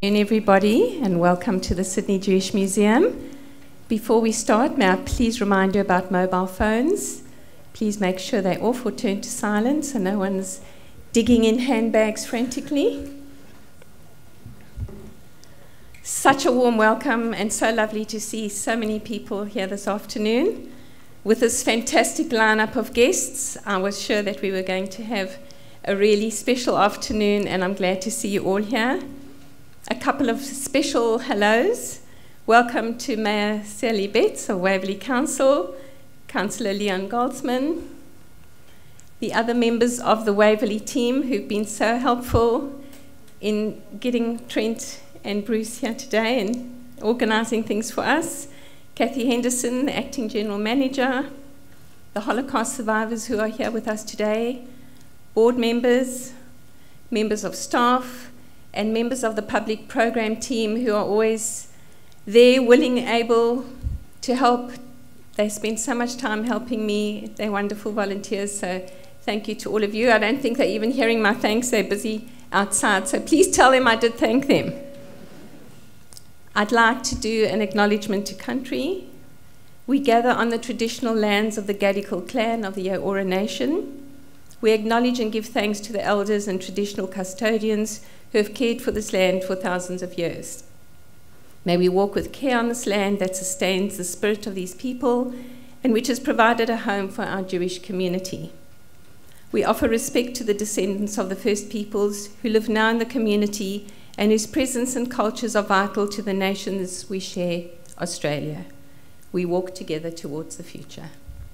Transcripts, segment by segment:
Everybody, and welcome to the Sydney Jewish Museum. Before we start, may I please remind you about mobile phones. Please make sure they're off or turned to silent so no one's digging in handbags frantically. Such a warm welcome and so lovely to see so many people here this afternoon. With this fantastic lineup of guests, I was sure that we were going to have a really special afternoon, and I'm glad to see you all here. A couple of special hellos. Welcome to Mayor Sally Betts of Waverley Council, Councillor Leon Goldsman, the other members of the Waverley team who've been so helpful in getting Trent and Bruce here today and organising things for us, Kathy Henderson, the Acting General Manager, the Holocaust survivors who are here with us today, board members, members of staff, and members of the public program team who are always there, willing, able to help. They spend so much time helping me. They're wonderful volunteers, so thank you to all of you. I don't think they're even hearing my thanks. They're busy outside, so please tell them I did thank them. I'd like to do an acknowledgement to country. We gather on the traditional lands of the Gadigal clan of the Eora Nation. We acknowledge and give thanks to the elders and traditional custodians who have cared for this land for thousands of years. May we walk with care on this land that sustains the spirit of these people and which has provided a home for our Jewish community. We offer respect to the descendants of the First Peoples who live now in the community and whose presence and cultures are vital to the nations we share, Australia. We walk together towards the future.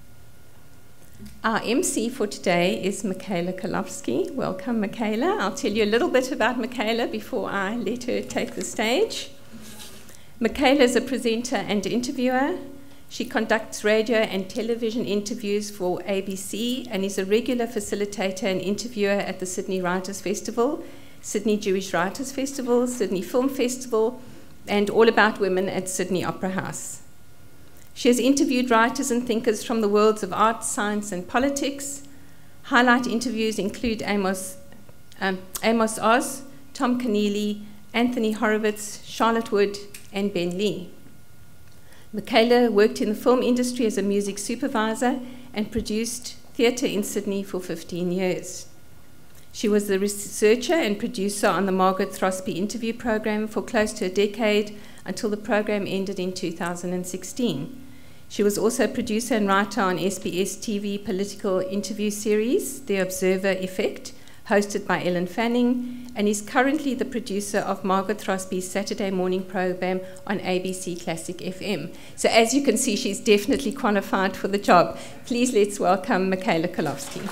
Our MC for today is Michaela Kolofsky. Welcome, Michaela. I'll tell you a little bit about Michaela before I let her take the stage. Michaela is a presenter and interviewer. She conducts radio and television interviews for ABC and is a regular facilitator and interviewer at the Sydney Writers' Festival, Sydney Jewish Writers' Festival, Sydney Film Festival, and All About Women at Sydney Opera House. She has interviewed writers and thinkers from the worlds of art, science, and politics. Highlight interviews include Amos Oz, Tom Keneally, Anthony Horowitz, Charlotte Wood, and Ben Lee. Michaela worked in the film industry as a music supervisor and produced theatre in Sydney for 15 years. She was the researcher and producer on the Margaret Throsby interview program for close to a decade until the program ended in 2016. She was also producer and writer on SBS TV political interview series, The Observer Effect, hosted by Ellen Fanning, and is currently the producer of Margaret Throsby's Saturday morning program on ABC Classic FM. So as you can see, she's definitely qualified for the job. Please let's welcome Michaela Kolofsky.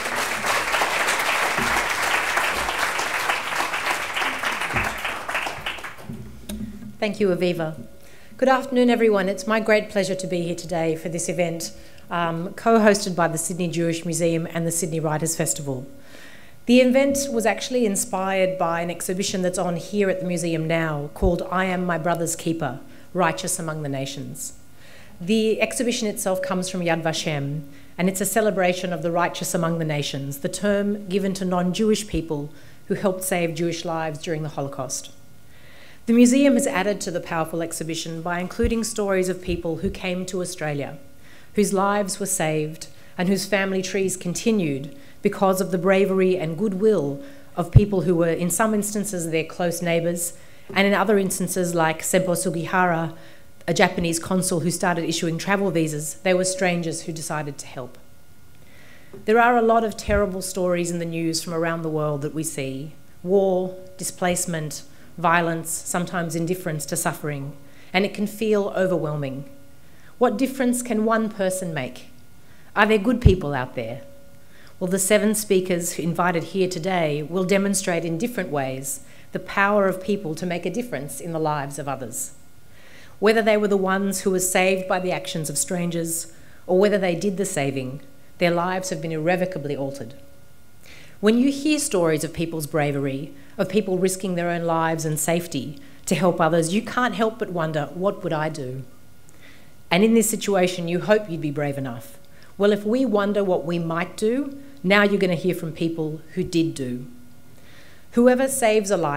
Thank you, Aviva. Good afternoon, everyone. It's my great pleasure to be here today for this event, co-hosted by the Sydney Jewish Museum and the Sydney Writers' Festival. The event was actually inspired by an exhibition that's on here at the museum now called I Am My Brother's Keeper, Righteous Among the Nations. The exhibition itself comes from Yad Vashem, and it's a celebration of the righteous among the nations, the term given to non-Jewish people who helped save Jewish lives during the Holocaust. The museum has added to the powerful exhibition by including stories of people who came to Australia, whose lives were saved and whose family trees continued because of the bravery and goodwill of people who were, in some instances, their close neighbours, and in other instances, like Sempo Sugihara, a Japanese consul who started issuing travel visas, they were strangers who decided to help. There are a lot of terrible stories in the news from around the world that we see: war, displacement, violence, sometimes indifference to suffering, and it can feel overwhelming. What difference can one person make? Are there good people out there? Well, the 7 speakers invited here today will demonstrate in different ways the power of people to make a difference in the lives of others. Whether they were the ones who were saved by the actions of strangers, or whether they did the saving, their lives have been irrevocably altered. When you hear stories of people's bravery, of people risking their own lives and safety to help others, you can't help but wonder, what would I do? And in this situation, you hope you'd be brave enough. Well, if we wonder what we might do, now you're going to hear from people who did do. Whoever saves a life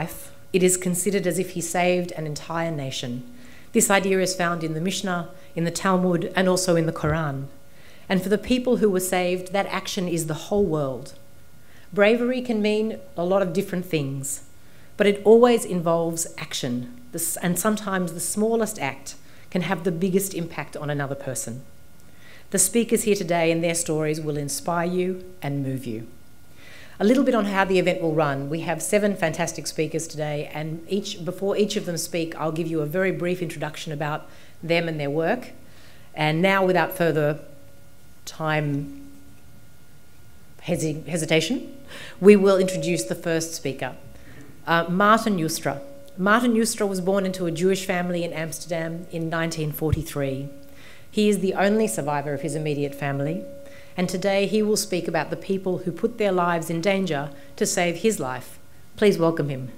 it is considered as if he saved an entire nation. This idea is found in the Mishnah, in the Talmud, and also in the Quran. And for the people who were saved, that action is the whole world. Bravery can mean a lot of different things, but it always involves action, and sometimes the smallest act can have the biggest impact on another person. The speakers here today and their stories will inspire you and move you. A little bit on how the event will run. We have 7 fantastic speakers today, and before each of them speak, I'll give you a very brief introduction about them and their work. And now, without further hesitation, we will introduce the first speaker, Martin Joustra. Martin Joustra was born into a Jewish family in Amsterdam in 1943. He is the only survivor of his immediate family, and today he will speak about the people who put their lives in danger to save his life. Please welcome him.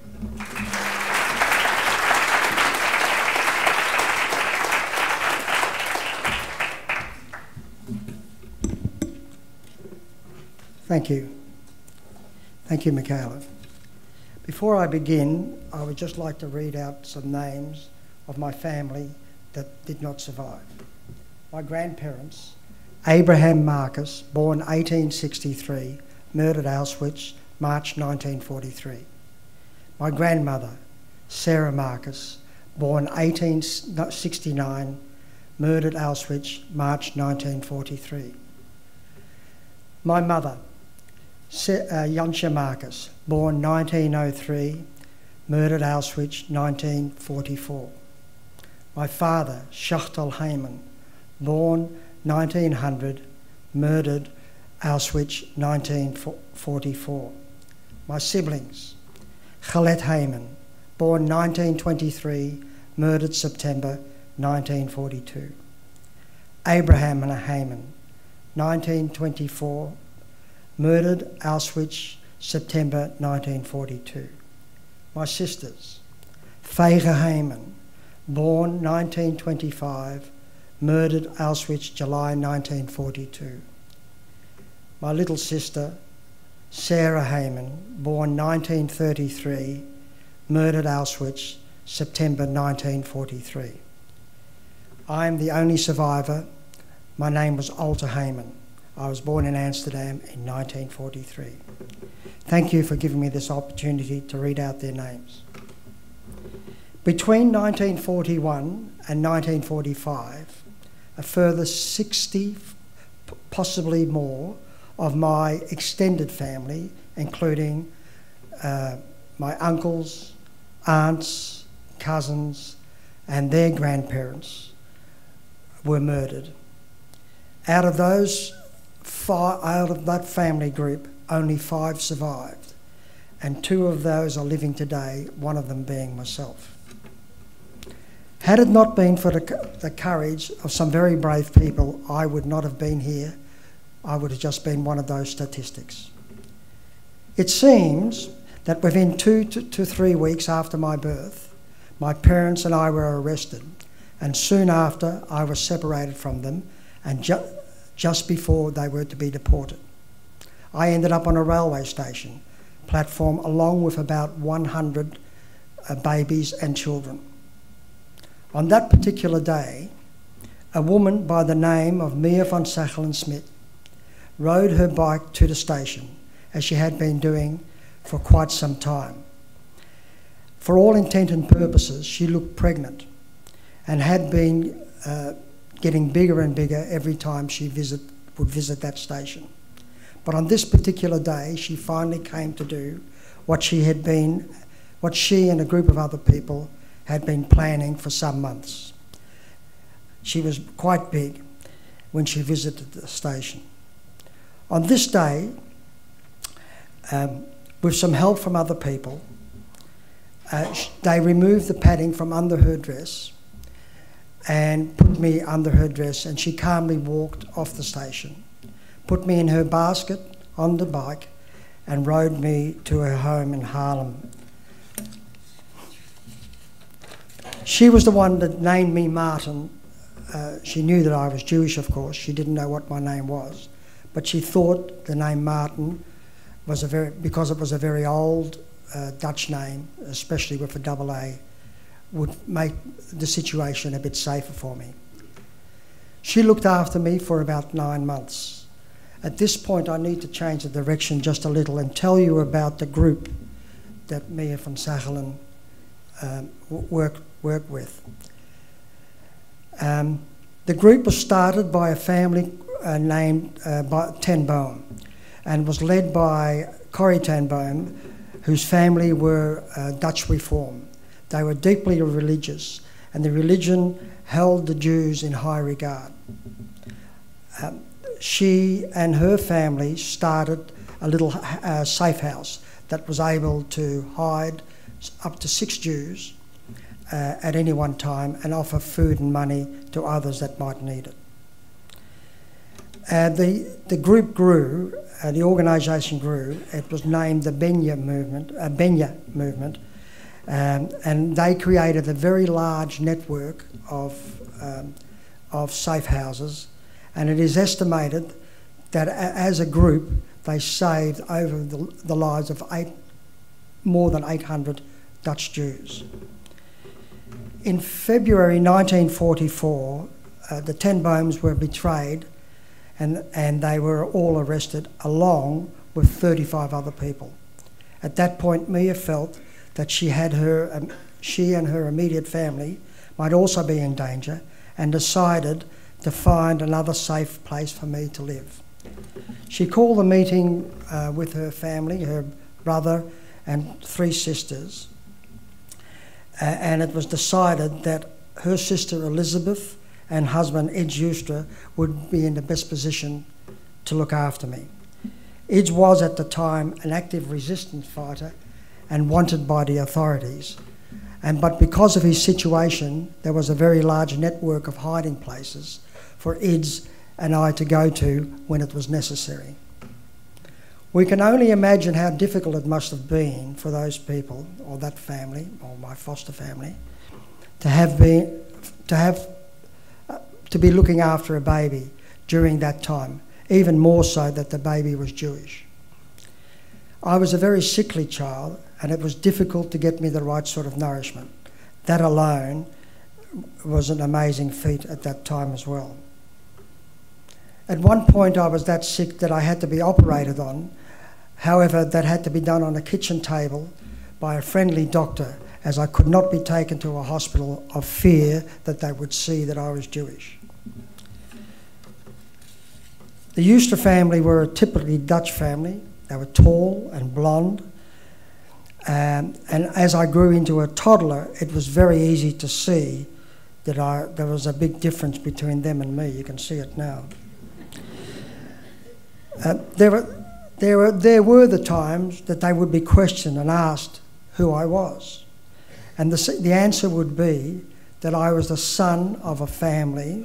Thank you. Thank you, Michaela. Before I begin, I would just like to read out some names of my family that did not survive. My grandparents: Abraham Marcus, born 1863, murdered Auschwitz, March 1943. My grandmother, Sarah Marcus, born 1869, murdered Auschwitz, March 1943. My mother, Jansha Marcus, born 1903, murdered Auschwitz, 1944. My father, Shachtel Heyman, born 1900, murdered Auschwitz, 1944. My siblings: Khaled Heyman, born 1923, murdered September 1942. Abraham Heyman, 1924, murdered Auschwitz, September 1942. My sisters: Feiga Heyman, born 1925, murdered Auschwitz, July 1942. My little sister, Sarah Heyman, born 1933, murdered Auschwitz, September 1943. I am the only survivor. My name was Alta Heyman. I was born in Amsterdam in 1943. Thank you for giving me this opportunity to read out their names. Between 1941 and 1945, a further 60, possibly more, of my extended family, including my uncles, aunts, cousins, and their grandparents, were murdered. Out of that family group, only 5 survived, and 2 of those are living today, one of them being myself. Had it not been for the courage of some very brave people, I would not have been here. I would have just been one of those statistics. It seems that within 2 to 3 weeks after my birth, my parents and I were arrested, and soon after I was separated from them, and just before they were to be deported. I ended up on a railway station platform along with about 100 babies and children. On that particular day, a woman by the name of Mia van Sachelen-Smit rode her bike to the station, as she had been doing for quite some time. For all intent and purposes, she looked pregnant and had been getting bigger and bigger every time she would visit that station. But on this particular day, she finally came to do what she and a group of other people had been planning for some months. She was quite big when she visited the station. On this day, with some help from other people, they removed the padding from under her dress and put me under her dress, and she calmly walked off the station, put me in her basket on the bike, and rode me to her home in Haarlem. She was the one that named me Martin. She knew that I was Jewish, of course. She didn't know what my name was, but she thought the name Martin was because it was a very old Dutch name, especially with a double A, would make the situation a bit safer for me. She looked after me for about 9 months. At this point, I need to change the direction just a little and tell you about the group that Mia van Sagelen worked with. The group was started by a family named Ten Boom and was led by Corrie Ten Boom, whose family were Dutch Reform. They were deeply religious, and the religion held the Jews in high regard. She and her family started a little safe house that was able to hide up to 6 Jews at any one time and offer food and money to others that might need it. The group grew, the organisation grew. It was named the Benya movement, and they created a very large network of safe houses, and it is estimated that as a group they saved over the lives of more than 800 Dutch Jews. In February 1944, the Ten Booms were betrayed, and they were all arrested along with 35 other people. At that point, Mia felt that she and her immediate family might also be in danger, and decided to find another safe place for me to live. She called a meeting with her family, her brother and 3 sisters, and it was decided that her sister Elizabeth and husband Ed Justra would be in the best position to look after me. Ed was at the time an active resistance fighter and wanted by the authorities, but because of his situation, there was a very large network of hiding places for Ed's and I to go to when it was necessary. We can only imagine how difficult it must have been for those people, or that family, or my foster family, to be looking after a baby during that time, even more so that the baby was Jewish. I was a very sickly child, and it was difficult to get me the right sort of nourishment. That alone was an amazing feat at that time as well. At one point I was that sick that I had to be operated on. However, that had to be done on a kitchen table by a friendly doctor, as I could not be taken to a hospital of fear that they would see that I was Jewish. The Justra family were a typically Dutch family. They were tall and blonde. And as I grew into a toddler, it was very easy to see that there was a big difference between them and me. You can see it now. There were the times that they would be questioned and asked who I was. And the answer would be that I was the son of a family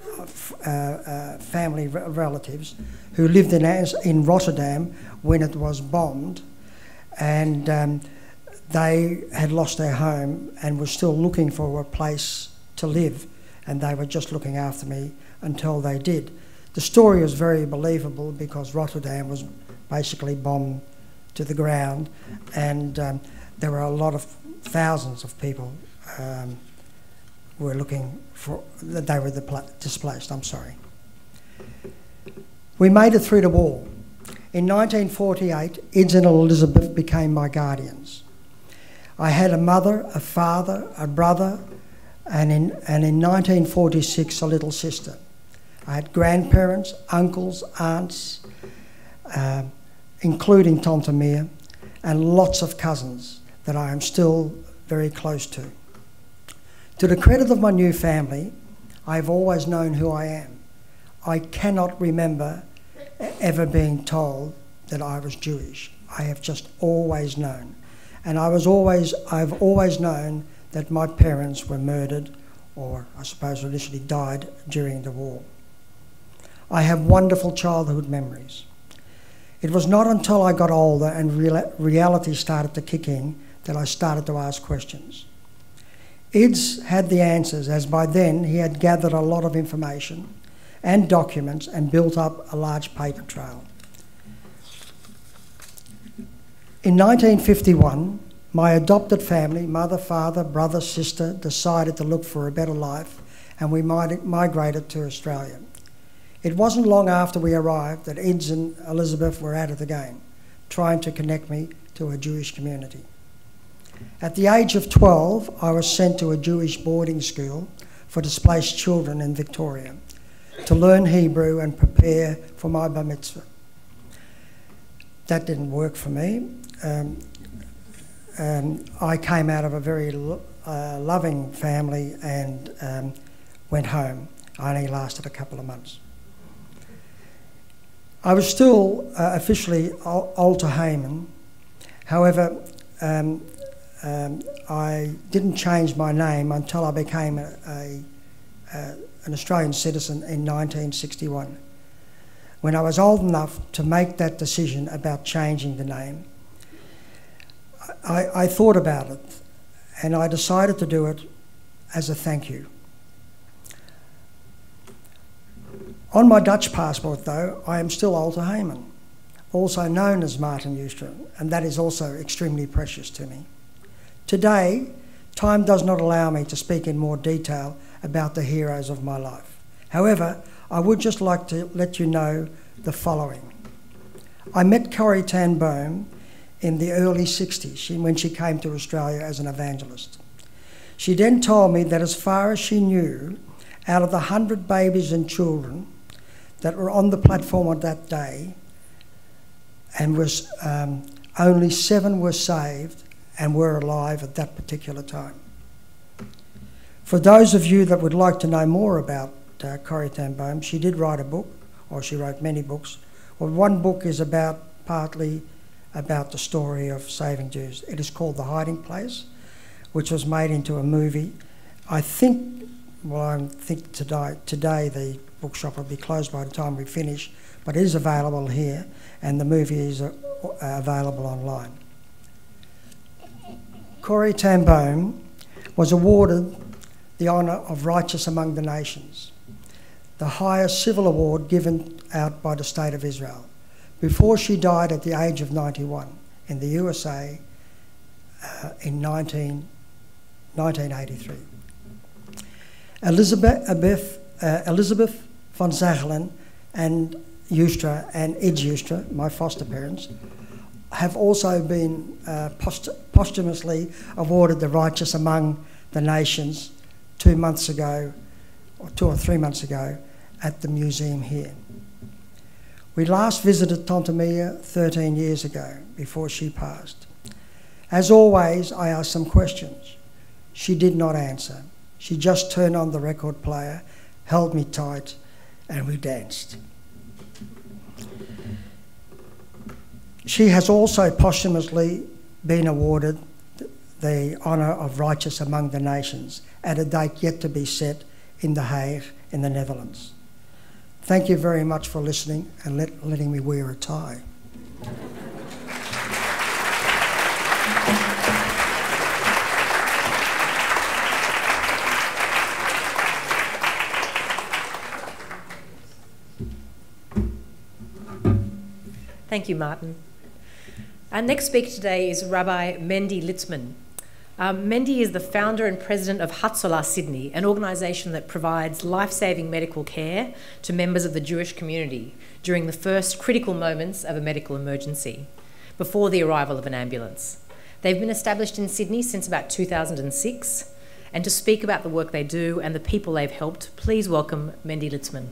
relatives who lived in Rotterdam when it was bombed, and they had lost their home and were still looking for a place to live, and they were just looking after me until they did. The story was very believable because Rotterdam was basically bombed to the ground, and there were a lot of thousands of people were looking for, that they were displaced, I'm sorry. We made it through the war. In 1948, Ed and Elizabeth became my guardians. I had a mother, a father, a brother, and in 1946, a little sister. I had grandparents, uncles, aunts, including Tante Mia, and lots of cousins that I am still very close to. To the credit of my new family, I've always known who I am. I cannot remember ever being told that I was Jewish. I have just always known. And I've always known that my parents were murdered, or I suppose initially died during the war. I have wonderful childhood memories. It was not until I got older and reality started to kick in that I started to ask questions. Ed's had the answers, as by then he had gathered a lot of information and documents and built up a large paper trail. In 1951, my adopted family, mother, father, brother, sister, decided to look for a better life, and we migrated to Australia. It wasn't long after we arrived that Eds and Elizabeth were at it again, trying to connect me to a Jewish community. At the age of 12, I was sent to a Jewish boarding school for displaced children in Victoria to learn Hebrew and prepare for my bar mitzvah. That didn't work for me. I came out of a very loving family and went home. I only lasted a couple of months. I was still officially Alter Heyman. However, I didn't change my name until I became an Australian citizen in 1961. When I was old enough to make that decision about changing the name, I thought about it, and I decided to do it as a thank you. On my Dutch passport, though, I am still Alter Heyman, also known as Martin Joustra, and that is also extremely precious to me. Today, time does not allow me to speak in more detail about the heroes of my life. However, I would just like to let you know the following. I met Corrie ten Boom in the early 60s when she came to Australia as an evangelist. She then told me that as far as she knew, out of the 100 babies and children that were on the platform on that day, and only 7 were saved and were alive at that particular time. For those of you that would like to know more about Corrie ten Boom, she did write a book, or she wrote many books. Well, one book is partly about the story of saving Jews. It is called The Hiding Place, which was made into a movie. I think today the bookshop will be closed by the time we finish, but it is available here, and the movie is available online. Corrie ten Boom was awarded the honour of Righteous Among the Nations, the highest civil award given out by the State of Israel, before she died at the age of 91 in the USA in 1983. Elizabeth von Zachelen and Joustra and Ed Joustra, my foster parents, have also been posthumously awarded the Righteous Among the Nations 2 months ago, or 2 or 3 months ago, at the museum here. We last visited Tontomia 13 years ago, before she passed. As always, I asked some questions. She did not answer. She just turned on the record player, held me tight, and we danced. She has also posthumously been awarded the honour of Righteous Among the Nations at a date yet to be set in The Hague in the Netherlands. Thank you very much for listening and letting me wear a tie. Thank you, Martin. Our next speaker today is Rabbi Mendy Litzman. Mendy is the founder and president of Hatzalah Sydney, an organisation that provides life-saving medical care to members of the Jewish community during the first critical moments of a medical emergency, before the arrival of an ambulance. They've been established in Sydney since about 2006, and to speak about the work they do and the people they've helped, please welcome Mendy Litzman.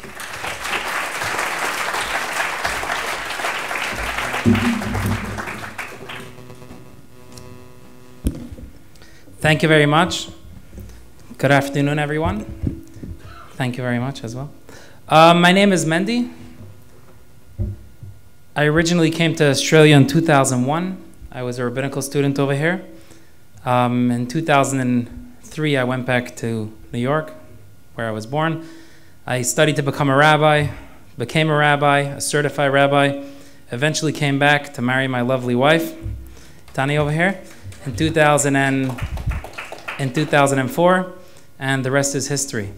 Thank you very much. Good afternoon, everyone. Thank you very much as well. My name is Mendy. I originally came to Australia in 2001. I was a rabbinical student over here. In 2003, I went back to New York, where I was born. I studied to become a rabbi, became a rabbi, a certified rabbi, eventually came back to marry my lovely wife, Tani over here, in 2004, and the rest is history.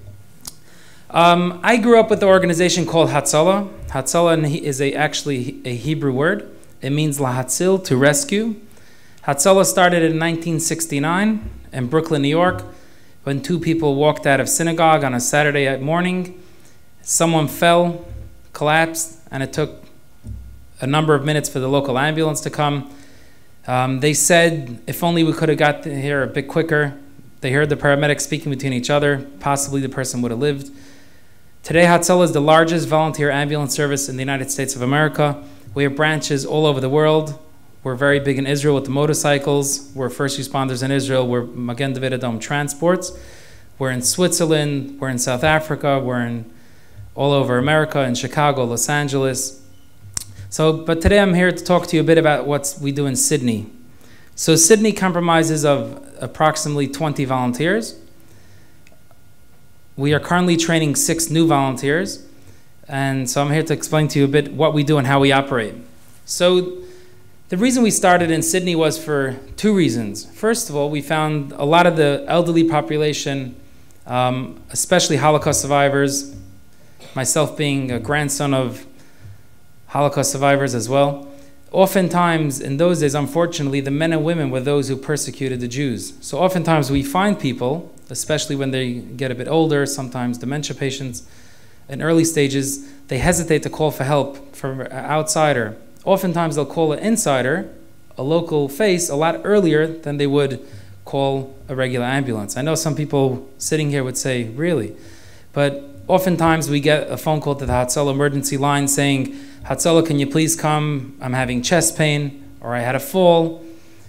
I grew up with the organization called Hatzalah. Hatzalah is actually a Hebrew word. It means lahatzil, to rescue. Hatzalah started in 1969 in Brooklyn, New York, when two people walked out of synagogue on a Saturday morning. Someone fell, collapsed, and it took a number of minutes for the local ambulance to come. They said, if only we could have got here a bit quicker. They heard the paramedics speaking between each other. Possibly the person would have lived. Today, Hatzalah is the largest volunteer ambulance service in the United States of America. We have branches all over the world. We're very big in Israel with the motorcycles. We're first responders in Israel. We're Magen David Adom transports. We're in Switzerland. We're in South Africa. We're in all over America, in Chicago, Los Angeles. But today I'm here to talk to you a bit about what we do in Sydney. So Sydney comprises of approximately 20 volunteers. We are currently training 6 new volunteers. And so I'm here to explain to you a bit what we do and how we operate. So the reason we started in Sydney was for 2 reasons. First of all, we found a lot of the elderly population, especially Holocaust survivors, myself being a grandson of Holocaust survivors as well. Oftentimes, in those days, unfortunately, the men and women were those who persecuted the Jews. So oftentimes we find people, especially when they get a bit older, sometimes dementia patients, in early stages, they hesitate to call for help from an outsider. Oftentimes they'll call an insider, a local face, a lot earlier than they would call a regular ambulance. I know some people sitting here would say, really? But oftentimes we get a phone call to the Hatzalah emergency line saying, Hatzalah, can you please come? I'm having chest pain, or I had a fall,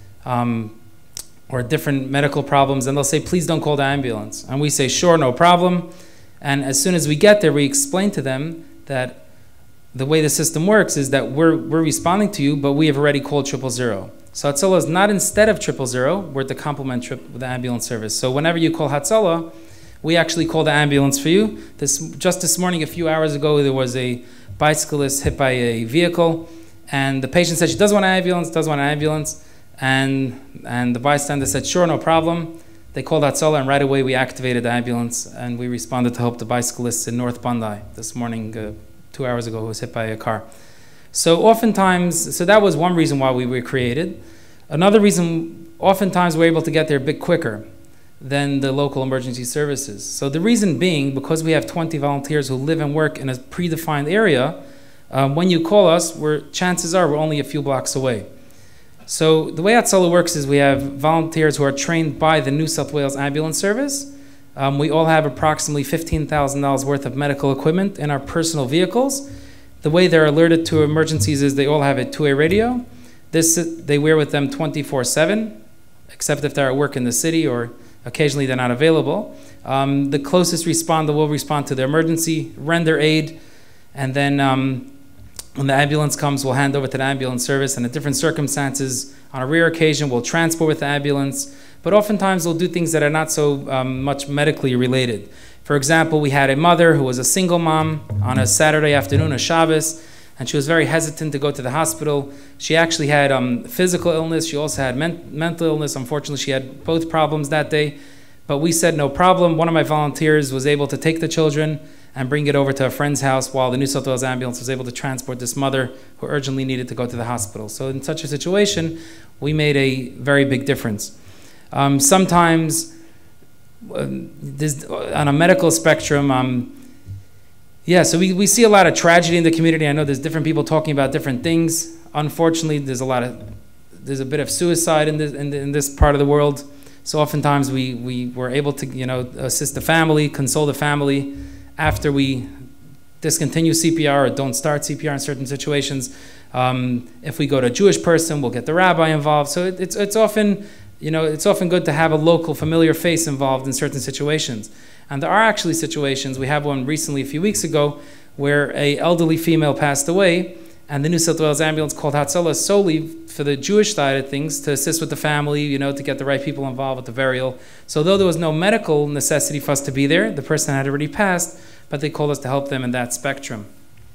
or different medical problems. And they'll say, please don't call the ambulance. And we say, sure, no problem. And as soon as we get there, we explain to them that the way the system works is that we're responding to you, but we have already called 000. So Hatzalah is not instead of 000, we're to complement the ambulance service. So whenever you call Hatzalah, we actually call the ambulance for you. Just this morning, a few hours ago, there was a bicyclist hit by a vehicle, and the patient said she doesn't want an ambulance, and the bystander said, sure, no problem. They called Hatzalah, and right away we activated the ambulance, and we responded to help the bicyclist in North Bondi this morning, 2 hours ago, who was hit by a car. So oftentimes, so that was one reason why we were created. Another reason, oftentimes we're able to get there a bit quicker than the local emergency services. So the reason being, because we have 20 volunteers who live and work in a predefined area, when you call us, chances are we're only a few blocks away. So the way Hatzalah works is we have volunteers who are trained by the New South Wales Ambulance Service. We all have approximately $15,000 worth of medical equipment in our personal vehicles. The way they're alerted to emergencies is they all have a 2-way radio. They wear with them 24/7, except if they're at work in the city or occasionally they're not available. The closest responder will respond to the emergency, render aid, and then when the ambulance comes, we'll hand over to the ambulance service, and in different circumstances, on a rare occasion, we'll transport with the ambulance, but oftentimes we'll do things that are not so much medically related. For example, we had a mother who was a single mom on a Saturday afternoon, a Shabbos, and she was very hesitant to go to the hospital. She actually had physical illness. She also had mental illness. Unfortunately, she had both problems that day. But we said, no problem. One of my volunteers was able to take the children and bring it over to a friend's house while the New South Wales ambulance was able to transport this mother who urgently needed to go to the hospital. So in such a situation, we made a very big difference. Sometimes, on a medical spectrum, so we see a lot of tragedy in the community. I know there's different people talking about different things. Unfortunately, there's a bit of suicide in this part of the world. So oftentimes we were able to assist the family, console the family after we discontinue CPR or don't start CPR in certain situations. If we go to a Jewish person, we'll get the rabbi involved. So it's often good to have a local familiar face involved in certain situations. And there are actually situations, we have one recently a few weeks ago, where an elderly female passed away, and the New South Wales ambulance called Hatzalah solely for the Jewish side of things to assist with the family, to get the right people involved with the burial. So though there was no medical necessity for us to be there, the person had already passed, but they called us to help them in that spectrum.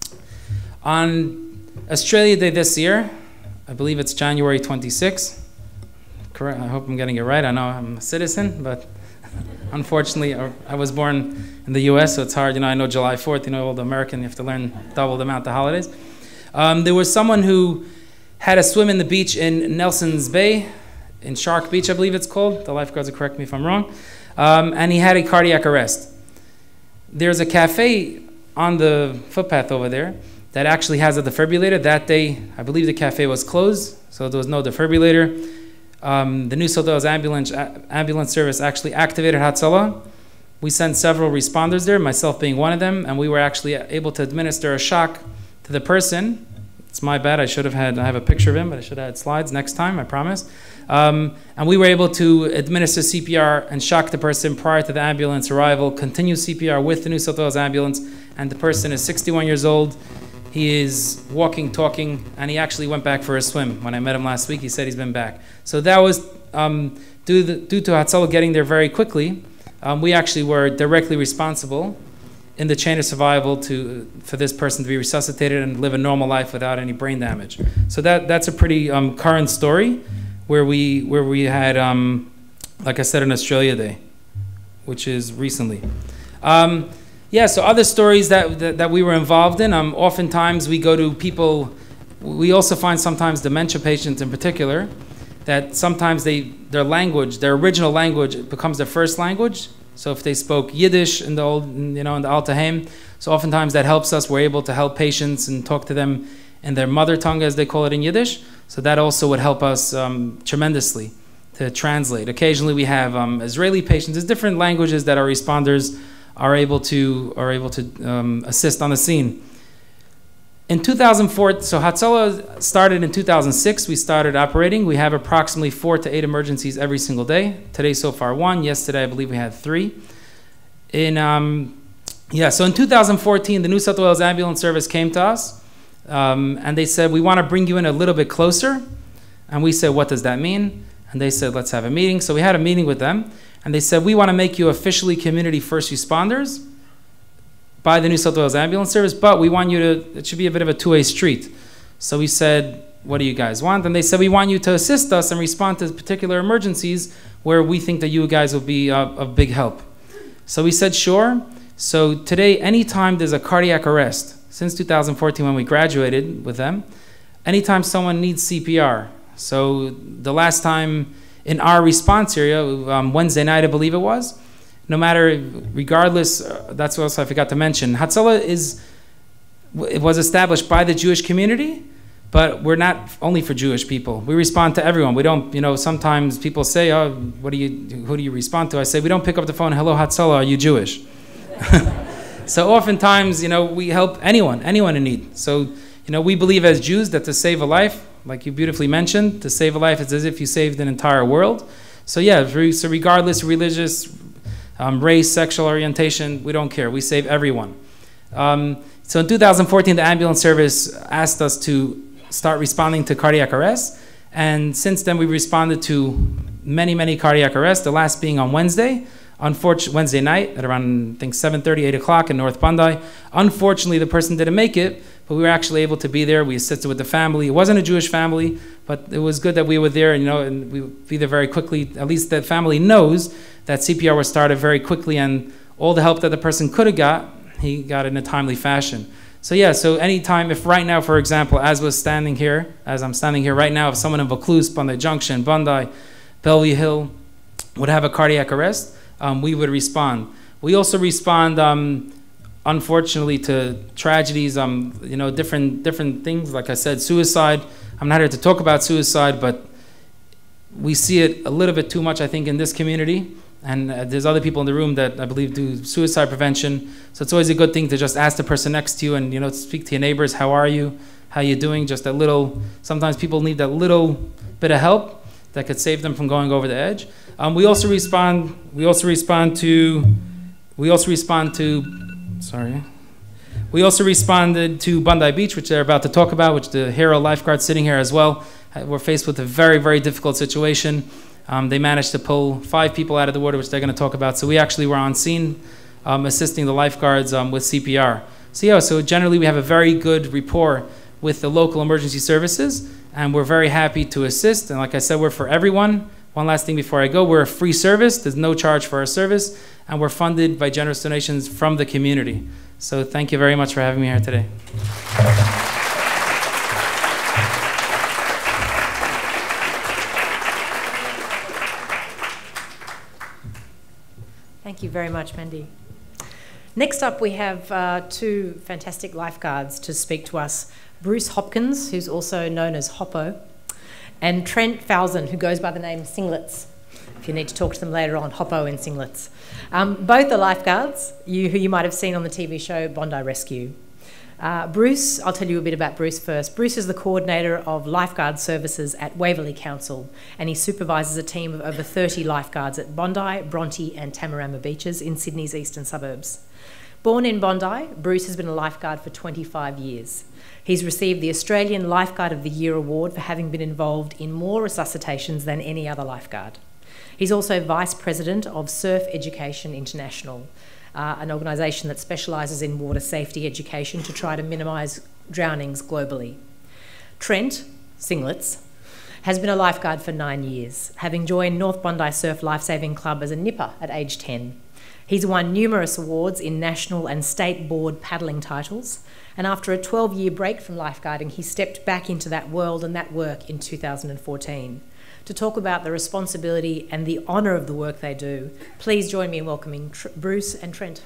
On Australia Day this year, I believe it's January 26th. Correct. I hope I'm getting it right. I know I'm a citizen, but unfortunately, I was born in the U.S., so it's hard. I know July 4th, all the American, you have to learn double the amount of holidays. There was someone who had a swim in the beach in Nelson's Bay, in Shark Beach, I believe it's called. The lifeguards will correct me if I'm wrong. And he had a cardiac arrest. There's a cafe on the footpath over there that actually has a defibrillator. That day, I believe the cafe was closed, so there was no defibrillator. The New South Wales ambulance service actually activated Hatzalah. We sent several responders there, myself being one of them, and we were actually able to administer a shock to the person. It's my bad. I have a picture of him, but I should have had slides next time, I promise. And we were able to administer CPR and shock the person prior to the ambulance arrival, continue CPR with the New South Wales ambulance, and the person is 61 years old. He is walking, talking, and he actually went back for a swim. When I met him last week, he said he's been back. So that was due to Hatzalah getting there very quickly. We actually were directly responsible in the chain of survival for this person to be resuscitated and live a normal life without any brain damage. So that's a pretty current story where we had, like I said, an Australia Day, which is recently. So other stories that we were involved in, oftentimes we go to people, we also find sometimes dementia patients in particular, that sometimes their language, their original language becomes their first language. So if they spoke Yiddish in the Alta Heim, so oftentimes that helps us. We're able to help patients and talk to them in their mother tongue, as they call it in Yiddish. So that also would help us tremendously to translate. Occasionally we have Israeli patients. There's different languages that our responders are able to assist on the scene. In 2004, so Hatzalah started in 2006. We started operating. We have approximately 4 to 8 emergencies every single day. Today so far 1. Yesterday I believe we had 3. So in 2014 the New South Wales Ambulance Service came to us and they said, we want to bring you in a little bit closer. And we said, what does that mean? And they said, let's have a meeting. So we had a meeting with them and they said, we want to make you officially community first responders by the New South Wales Ambulance Service, but we want you to, it should be a bit of a two-way street. So we said, what do you guys want? And they said, we want you to assist us and respond to particular emergencies where we think that you guys will be of big help. So we said, sure. So today, anytime there's a cardiac arrest, since 2014 when we graduated with them, anytime someone needs CPR. So the last time in our response area, Wednesday night I believe it was, no matter, regardless, that's what else I forgot to mention. Hatzalah it was established by the Jewish community, but we're not only for Jewish people. We respond to everyone. We don't, sometimes people say, oh, who do you respond to? I say, we don't pick up the phone, hello Hatzalah, are you Jewish? So oftentimes, we help anyone in need. So, we believe as Jews that to save a life, like you beautifully mentioned, to save a life is as if you saved an entire world. So yeah, so regardless, religious, race, sexual orientation, we don't care. We save everyone. So in 2014, the ambulance service asked us to start responding to cardiac arrests. And since then, we've responded to many, many cardiac arrests, the last being on Wednesday. Wednesday night at around, I think, 7:30, 8 o'clock in North Bondi. Unfortunately, the person didn't make it, but we were actually able to be there. We assisted with the family. It wasn't a Jewish family, but it was good that we were there, and we would be there very quickly. At least the family knows that CPR was started very quickly, and all the help that the person could have got, he got in a timely fashion. So yeah, so anytime, if right now, for example, as I'm standing here right now, if someone in Vaucluse, Bondi Junction, Bondi, Bellevue Hill would have a cardiac arrest, we would respond. We also respond, unfortunately, to tragedies, different things. Like I said, suicide. I'm not here to talk about suicide, but we see it a little bit too much, I think, in this community. And there's other people in the room that I believe do suicide prevention. So it's always a good thing to just ask the person next to you and, speak to your neighbors. How are you? How you doing? Just a little, sometimes people need that little bit of help that could save them from going over the edge. We also responded to Bondi Beach, which they're about to talk about, which the hero lifeguard sitting here as well. We're faced with a very, very difficult situation. They managed to pull 5 people out of the water, which they're going to talk about. So we actually were on scene assisting the lifeguards with CPR. So yeah, so generally we have a very good rapport with the local emergency services, and we're very happy to assist. And like I said, we're for everyone. One last thing before I go, we're a free service. There's no charge for our service, and we're funded by generous donations from the community. So thank you very much for having me here today. Thank you very much, Mandy. Next up, we have two fantastic lifeguards to speak to us. Bruce Hopkins, who's also known as Hoppo, and Trent Falzon, who goes by the name Singlets. If you need to talk to them later on, Hoppo and Singlets. Both are lifeguards, who you might have seen on the TV show Bondi Rescue. Bruce, I'll tell you a bit about Bruce first. Bruce is the coordinator of lifeguard services at Waverley Council, and he supervises a team of over 30 lifeguards at Bondi, Bronte and Tamarama beaches in Sydney's eastern suburbs. Born in Bondi, Bruce has been a lifeguard for 25 years. He's received the Australian Lifeguard of the Year award for having been involved in more resuscitations than any other lifeguard. He's also Vice President of Surf Education International, an organisation that specialises in water safety education to try to minimise drownings globally. Trent, Singlets, has been a lifeguard for 9 years, having joined North Bondi Surf Lifesaving Club as a nipper at age 10. He's won numerous awards in national and state board paddling titles, and after a 12-year break from lifeguarding, he stepped back into that world and that work in 2014. To talk about the responsibility and the honour of the work they do, please join me in welcoming Bruce and Trent.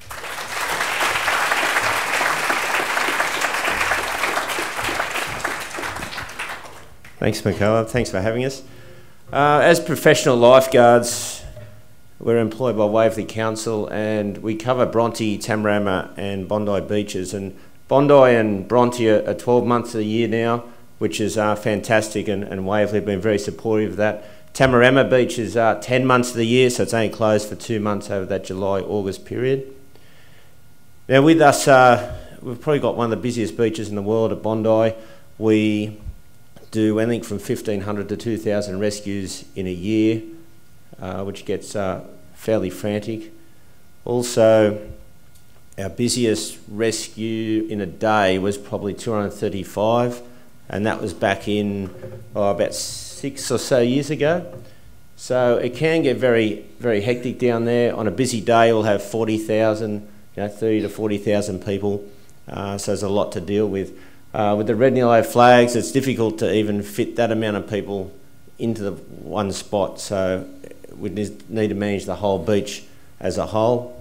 Thanks, Michaela. Thanks for having us. As professional lifeguards, we're employed by Waverley Council, and we cover Bronte, Tamarama and Bondi beaches. And Bondi and Bronte are 12 months of the year now, which is fantastic, and Waverley have been very supportive of that. Tamarama Beach is 10 months of the year, so it's only closed for 2 months over that July-August period. Now with us, we've probably got one of the busiest beaches in the world at Bondi. We do anything from 1,500 to 2,000 rescues in a year, which gets fairly frantic. Also, our busiest rescue in a day was probably 235, and that was back in about 6 or so years ago. So it can get very, very hectic down there. On a busy day, we'll have 40,000, 30 to 40,000 people. So there's a lot to deal with. With the red and yellow flags, it's difficult to even fit that amount of people into the one spot. So we need to manage the whole beach as a whole.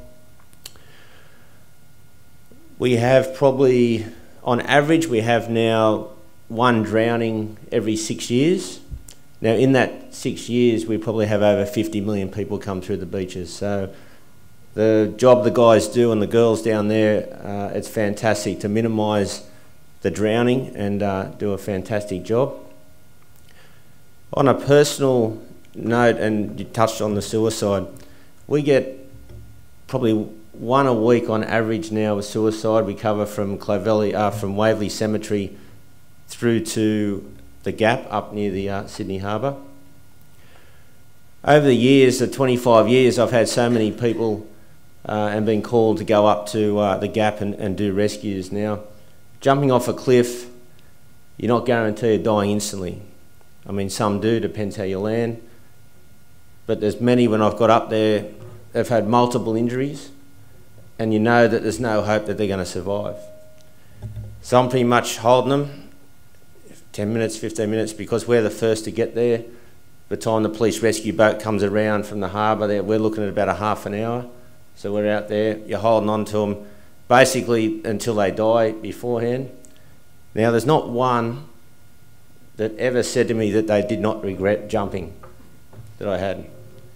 We have probably, on average, we have now 1 drowning every 6 years. Now in that 6 years, we probably have over 50 million people come through the beaches. So the job the guys do and the girls down there, it's fantastic to minimise the drowning and do a fantastic job. On a personal note, and you touched on the suicide, we get probably 1 a week on average now with suicide. We cover from from Waverley Cemetery through to the Gap up near the Sydney Harbour. Over the years, the 25 years, I've had so many people and been called to go up to the Gap and do rescues. Now, jumping off a cliff, you're not guaranteed dying instantly. I mean, some do, depends how you land. But there's many, when I've got up there, they've had multiple injuries, and you know that there's no hope that they're going to survive. So I'm pretty much holding them 10 minutes, 15 minutes, because we're the first to get there. By the time the police rescue boat comes around from the harbour, we're looking at about a half an hour. So we're out there, you're holding on to them basically until they die beforehand. Now, there's not one that ever said to me that they did not regret jumping that I had.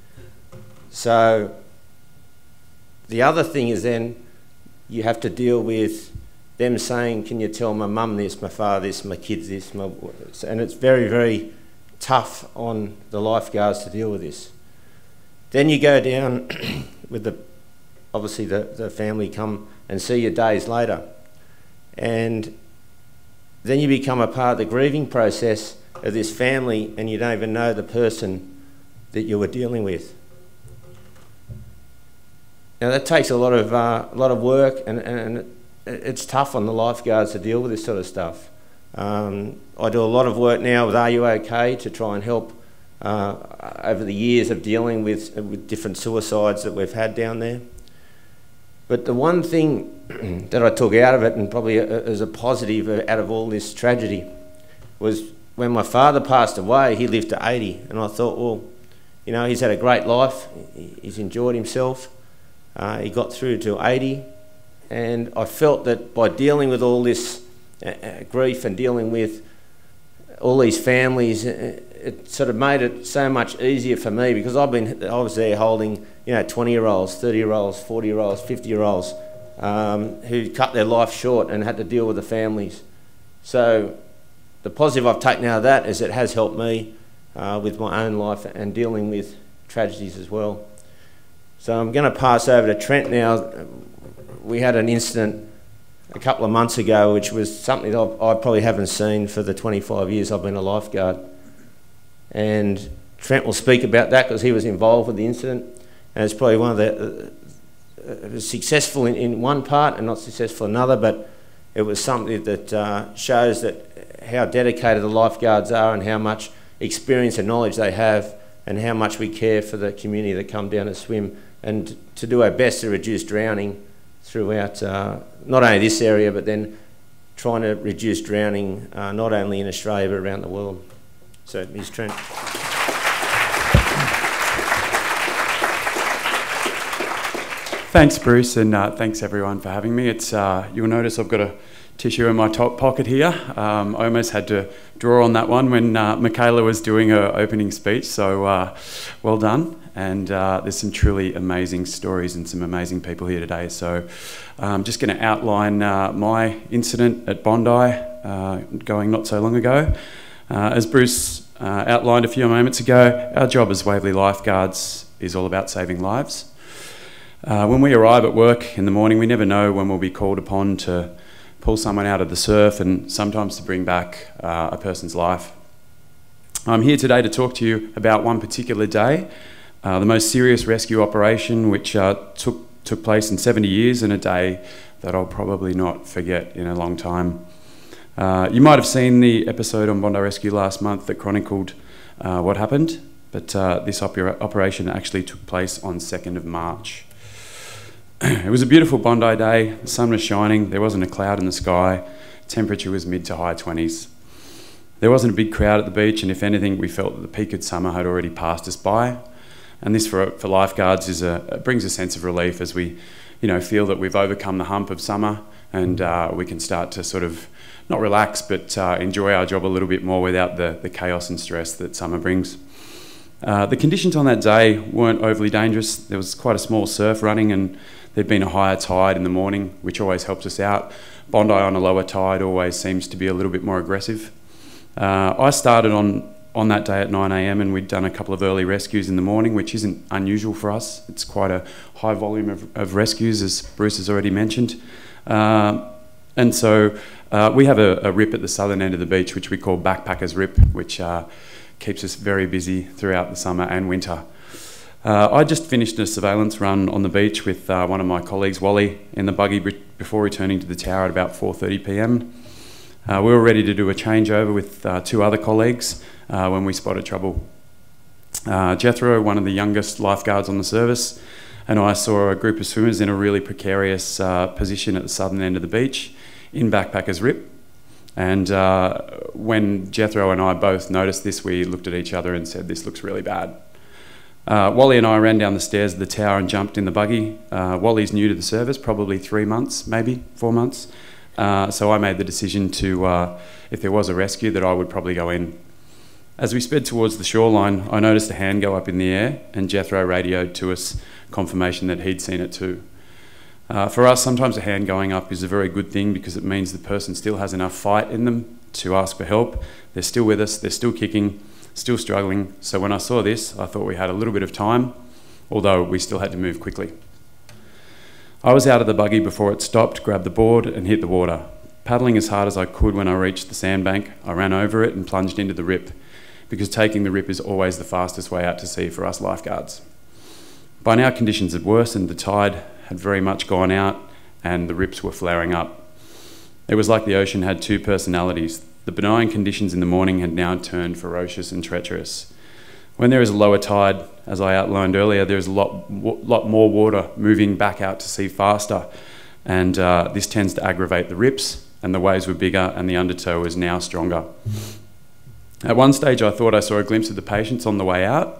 So the other thing is then you have to deal with them saying, can you tell my mum this, my father this, my kids this, and it's very, very tough on the lifeguards to deal with this. Then you go down with obviously the family come and see you days later, and then you become a part of the grieving process of this family, and you don't even know the person that you were dealing with. Now that takes a lot of work, and it's tough on the lifeguards to deal with this sort of stuff. I do a lot of work now with Are You OK to try and help over the years of dealing with different suicides that we've had down there. But the one thing that I took out of it, and probably as a positive out of all this tragedy, was when my father passed away, he lived to 80, and I thought, well, You know, he's had a great life. He's enjoyed himself. He got through to 80, and I felt that by dealing with all this grief and dealing with all these families, it sort of made it so much easier for me, because I was there holding, you know, 20-year-olds, 30-year-olds, 40-year-olds, 50-year-olds who cut their life short and had to deal with the families. So the positive I've taken out of that is it has helped me with my own life and dealing with tragedies as well. So I'm going to pass over to Trent now. We had an incident a couple of months ago, which was something that I probably haven't seen for the 25 years I've been a lifeguard. And Trent will speak about that because he was involved with the incident, and it's probably one of the successful in one part and not successful in another, but it was something that shows that how dedicated the lifeguards are and how much experience and knowledge they have and how much we care for the community that come down to swim, and to do our best to reduce drowning throughout not only this area, but then trying to reduce drowning not only in Australia but around the world. So here's Trent. Thanks, Bruce, and thanks everyone for having me. It's you'll notice I've got a tissue in my top pocket here. I almost had to draw on that one when Michaela was doing her opening speech, so well done. And there's some truly amazing stories and some amazing people here today. So I'm just going to outline my incident at Bondi going not so long ago. As Bruce outlined a few moments ago, our job as Waverley Lifeguards is all about saving lives. When we arrive at work in the morning, we never know when we'll be called upon to pull someone out of the surf and sometimes to bring back a person's life. I'm here today to talk to you about one particular day, the most serious rescue operation which took place in 70 years, and a day that I'll probably not forget in a long time. You might have seen the episode on Bondi Rescue last month that chronicled what happened, but this operation actually took place on 2nd of March. It was a beautiful Bondi day, the sun was shining, there wasn't a cloud in the sky, temperature was mid to high 20s. There wasn't a big crowd at the beach, and if anything, we felt that the peak of summer had already passed us by. And this for lifeguards brings a sense of relief as we feel that we've overcome the hump of summer, and we can start to sort of not relax but enjoy our job a little bit more without the chaos and stress that summer brings. The conditions on that day weren't overly dangerous. There was quite a small surf running, and there'd been a higher tide in the morning, which always helps us out. Bondi on a lower tide always seems to be a little bit more aggressive. I started on that day at 9 a.m. and we'd done a couple of early rescues in the morning, which isn't unusual for us. It's quite a high volume of rescues, as Bruce has already mentioned. And so we have a rip at the southern end of the beach, which we call Backpackers Rip, which keeps us very busy throughout the summer and winter. I just finished a surveillance run on the beach with one of my colleagues, Wally, in the buggy before returning to the tower at about 4:30 p.m. We were ready to do a changeover with two other colleagues when we spotted trouble. Jethro, one of the youngest lifeguards on the service, and I saw a group of swimmers in a really precarious position at the southern end of the beach in Backpackers Rip. And when Jethro and I both noticed this, we looked at each other and said, "This looks really bad." Wally and I ran down the stairs of the tower and jumped in the buggy. Wally's new to the service, probably 3 months, maybe 4 months. So I made the decision to, if there was a rescue, that I would probably go in. As we sped towards the shoreline, I noticed a hand go up in the air, and Jethro radioed to us confirmation that he'd seen it too. For us, sometimes a hand going up is a very good thing because it means the person still has enough fight in them to ask for help. They're still with us, they're still kicking, still struggling. So when I saw this, I thought we had a little bit of time, although we still had to move quickly. I was out of the buggy before it stopped, grabbed the board and hit the water. Paddling as hard as I could when I reached the sandbank, I ran over it and plunged into the rip, because taking the rip is always the fastest way out to sea for us lifeguards. By now conditions had worsened, the tide had very much gone out and the rips were flaring up. It was like the ocean had two personalities. The benign conditions in the morning had now turned ferocious and treacherous. When there is a lower tide, as I outlined earlier, there's a lot more water moving back out to sea faster, and this tends to aggravate the rips, and the waves were bigger and the undertow was now stronger. At one stage I thought I saw a glimpse of the patients on the way out,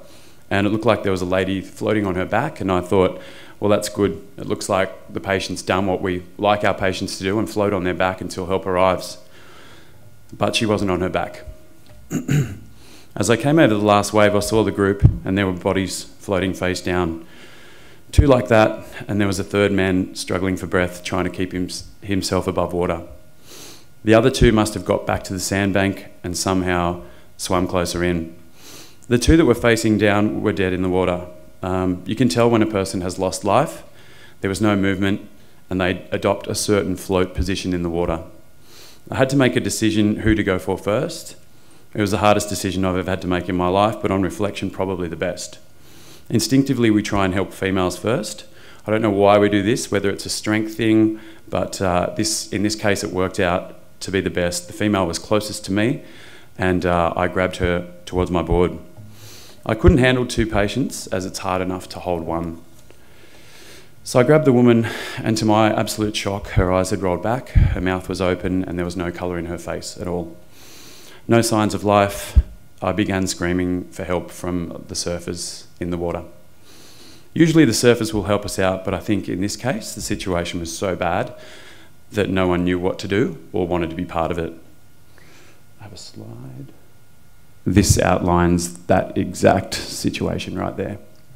and it looked like there was a lady floating on her back, and I thought, well, that's good. It looks like the patient's done what we like our patients to do and float on their back until help arrives. But she wasn't on her back. As I came over the last wave, I saw the group, and there were bodies floating face down. 2 like that, and there was a 3rd man struggling for breath, trying to keep himself above water. The other 2 must have got back to the sandbank and somehow swam closer in. The 2 that were facing down were dead in the water. You can tell when a person has lost life. There was no movement, and they adopt a certain float position in the water. I had to make a decision who to go for first. It was the hardest decision I've ever had to make in my life, but on reflection, probably the best. Instinctively, we try and help females first. I don't know why we do this, whether it's a strength thing, but in this case, it worked out to be the best. The female was closest to me, and I grabbed her towards my board. I couldn't handle 2 patients, as it's hard enough to hold 1. So I grabbed the woman, and to my absolute shock, her eyes had rolled back, her mouth was open, and there was no colour in her face at all. No signs of life. I began screaming for help from the surfers in the water. Usually the surfers will help us out, but I think in this case, the situation was so bad that no one knew what to do or wanted to be part of it. I have a slide. This outlines that exact situation right there.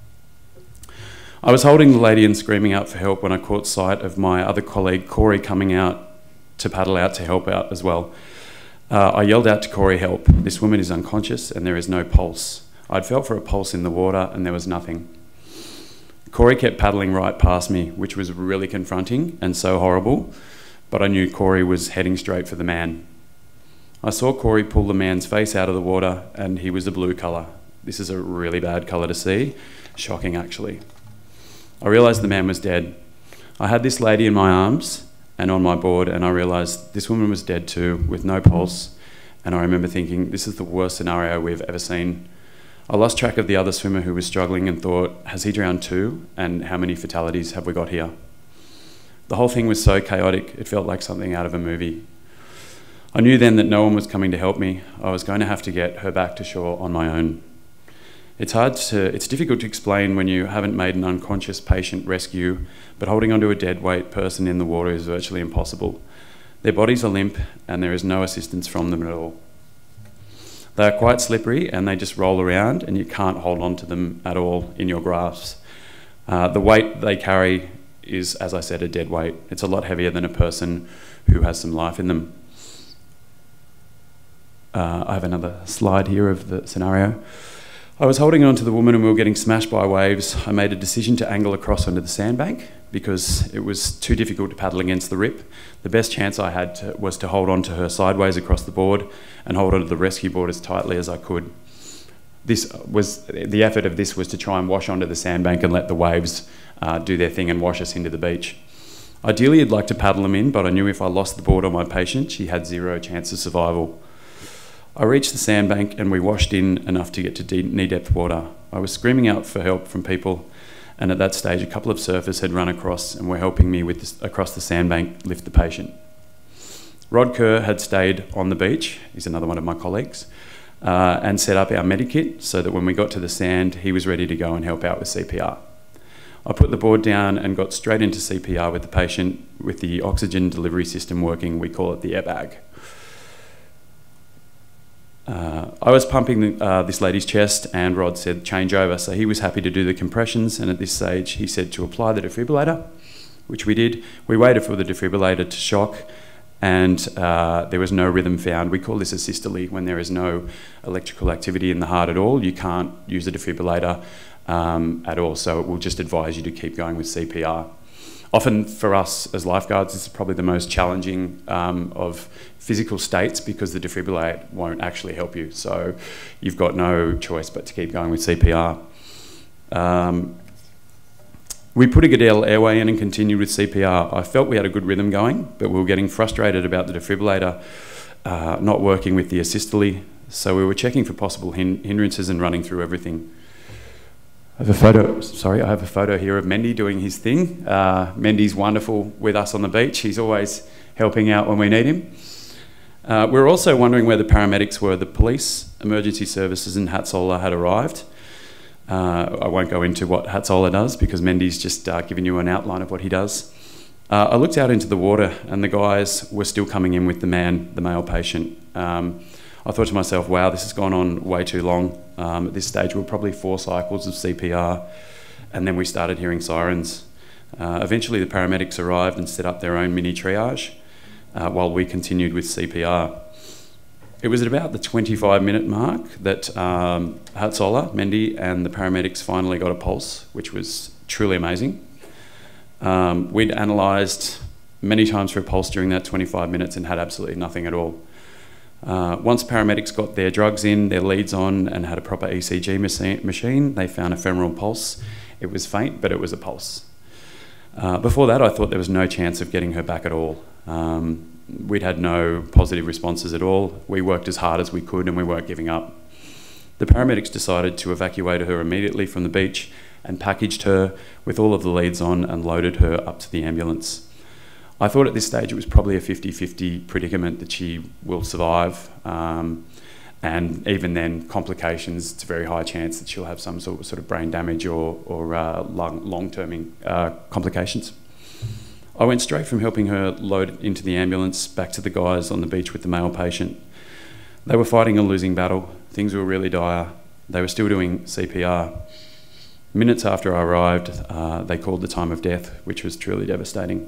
I was holding the lady and screaming out for help when I caught sight of my other colleague, Corey, coming out to paddle out to help out as well. I yelled out to Corey, help. This woman is unconscious and there is no pulse. I'd felt for a pulse in the water and there was nothing. Corey kept paddling right past me, which was really confronting and so horrible, but I knew Corey was heading straight for the man. I saw Corey pull the man's face out of the water and he was a blue colour. This is a really bad colour to see. Shocking, actually. I realised the man was dead. I had this lady in my arms and on my board, and I realised this woman was dead too, with no pulse, and I remember thinking, this is the worst scenario we've ever seen. I lost track of the other swimmer who was struggling and thought, has he drowned too? And how many fatalities have we got here? The whole thing was so chaotic, it felt like something out of a movie. I knew then that no one was coming to help me. I was going to have to get her back to shore on my own. It's difficult to explain when you haven't made an unconscious patient rescue, but holding onto a dead weight person in the water is virtually impossible. Their bodies are limp and there is no assistance from them at all. They are quite slippery and they just roll around and you can't hold on to them at all in your grasps. The weight they carry is, as I said, a dead weight. It's a lot heavier than a person who has some life in them. I have another slide here of the scenario. I was holding on to the woman and we were getting smashed by waves. I made a decision to angle across onto the sandbank because it was too difficult to paddle against the rip. The best chance I had was to hold on to her sideways across the board and hold onto the rescue board as tightly as I could. The effort of this was to try and wash onto the sandbank and let the waves do their thing and wash us into the beach. Ideally, I'd like to paddle them in, but I knew if I lost the board on my patient, she had zero chance of survival. I reached the sandbank and we washed in enough to get to knee-depth water. I was screaming out for help from people, and at that stage a couple of surfers had run across and were helping me across the sandbank lift the patient. Rod Kerr had stayed on the beach, he's another one of my colleagues, and set up our medikit so that when we got to the sand he was ready to go and help out with CPR. I put the board down and got straight into CPR with the patient with the oxygen delivery system working. We call it the airbag. I was pumping this lady's chest and Rod said change over, so he was happy to do the compressions, and at this stage he said to apply the defibrillator, which we did. We waited for the defibrillator to shock and there was no rhythm found. We call this a systole. When there is no electrical activity in the heart at all, you can't use a defibrillator at all, so it will just advise you to keep going with CPR. Often for us as lifeguards, this is probably the most challenging of physical states because the defibrillator won't actually help you. So you've got no choice but to keep going with CPR. We put a Goodell airway in and continued with CPR. I felt we had a good rhythm going, but we were getting frustrated about the defibrillator not working with the assistole. So we were checking for possible hindrances and running through everything. I have a photo here of Mendy doing his thing. Mendy's wonderful with us on the beach. He's always helping out when we need him. We're also wondering where the paramedics were. The police, emergency services and Hatzola had arrived. I won't go into what Hatzola does because Mendy's just given you an outline of what he does. I looked out into the water and the guys were still coming in with the male patient. I thought to myself, wow, this has gone on way too long. At this stage, we were probably 4 cycles of CPR, and then we started hearing sirens. Eventually, the paramedics arrived and set up their own mini triage while we continued with CPR. It was at about the 25-minute mark that Hatzola, Mendy, and the paramedics finally got a pulse, which was truly amazing. We'd analysed many times for a pulse during that 25 minutes and had absolutely nothing at all. Once paramedics got their drugs in, their leads on, and had a proper ECG machine, they found a femoral pulse. It was faint, but it was a pulse. Before that, I thought there was no chance of getting her back at all. We'd had no positive responses at all. We worked as hard as we could and we weren't giving up. The paramedics decided to evacuate her immediately from the beach and packaged her with all of the leads on and loaded her up to the ambulance. I thought at this stage it was probably a 50-50 predicament that she will survive, and even then complications, it's a very high chance that she'll have some sort of brain damage or long-term complications. I went straight from helping her load into the ambulance back to the guys on the beach with the male patient. They were fighting a losing battle. Things were really dire. They were still doing CPR. Minutes after I arrived, they called the time of death, which was truly devastating.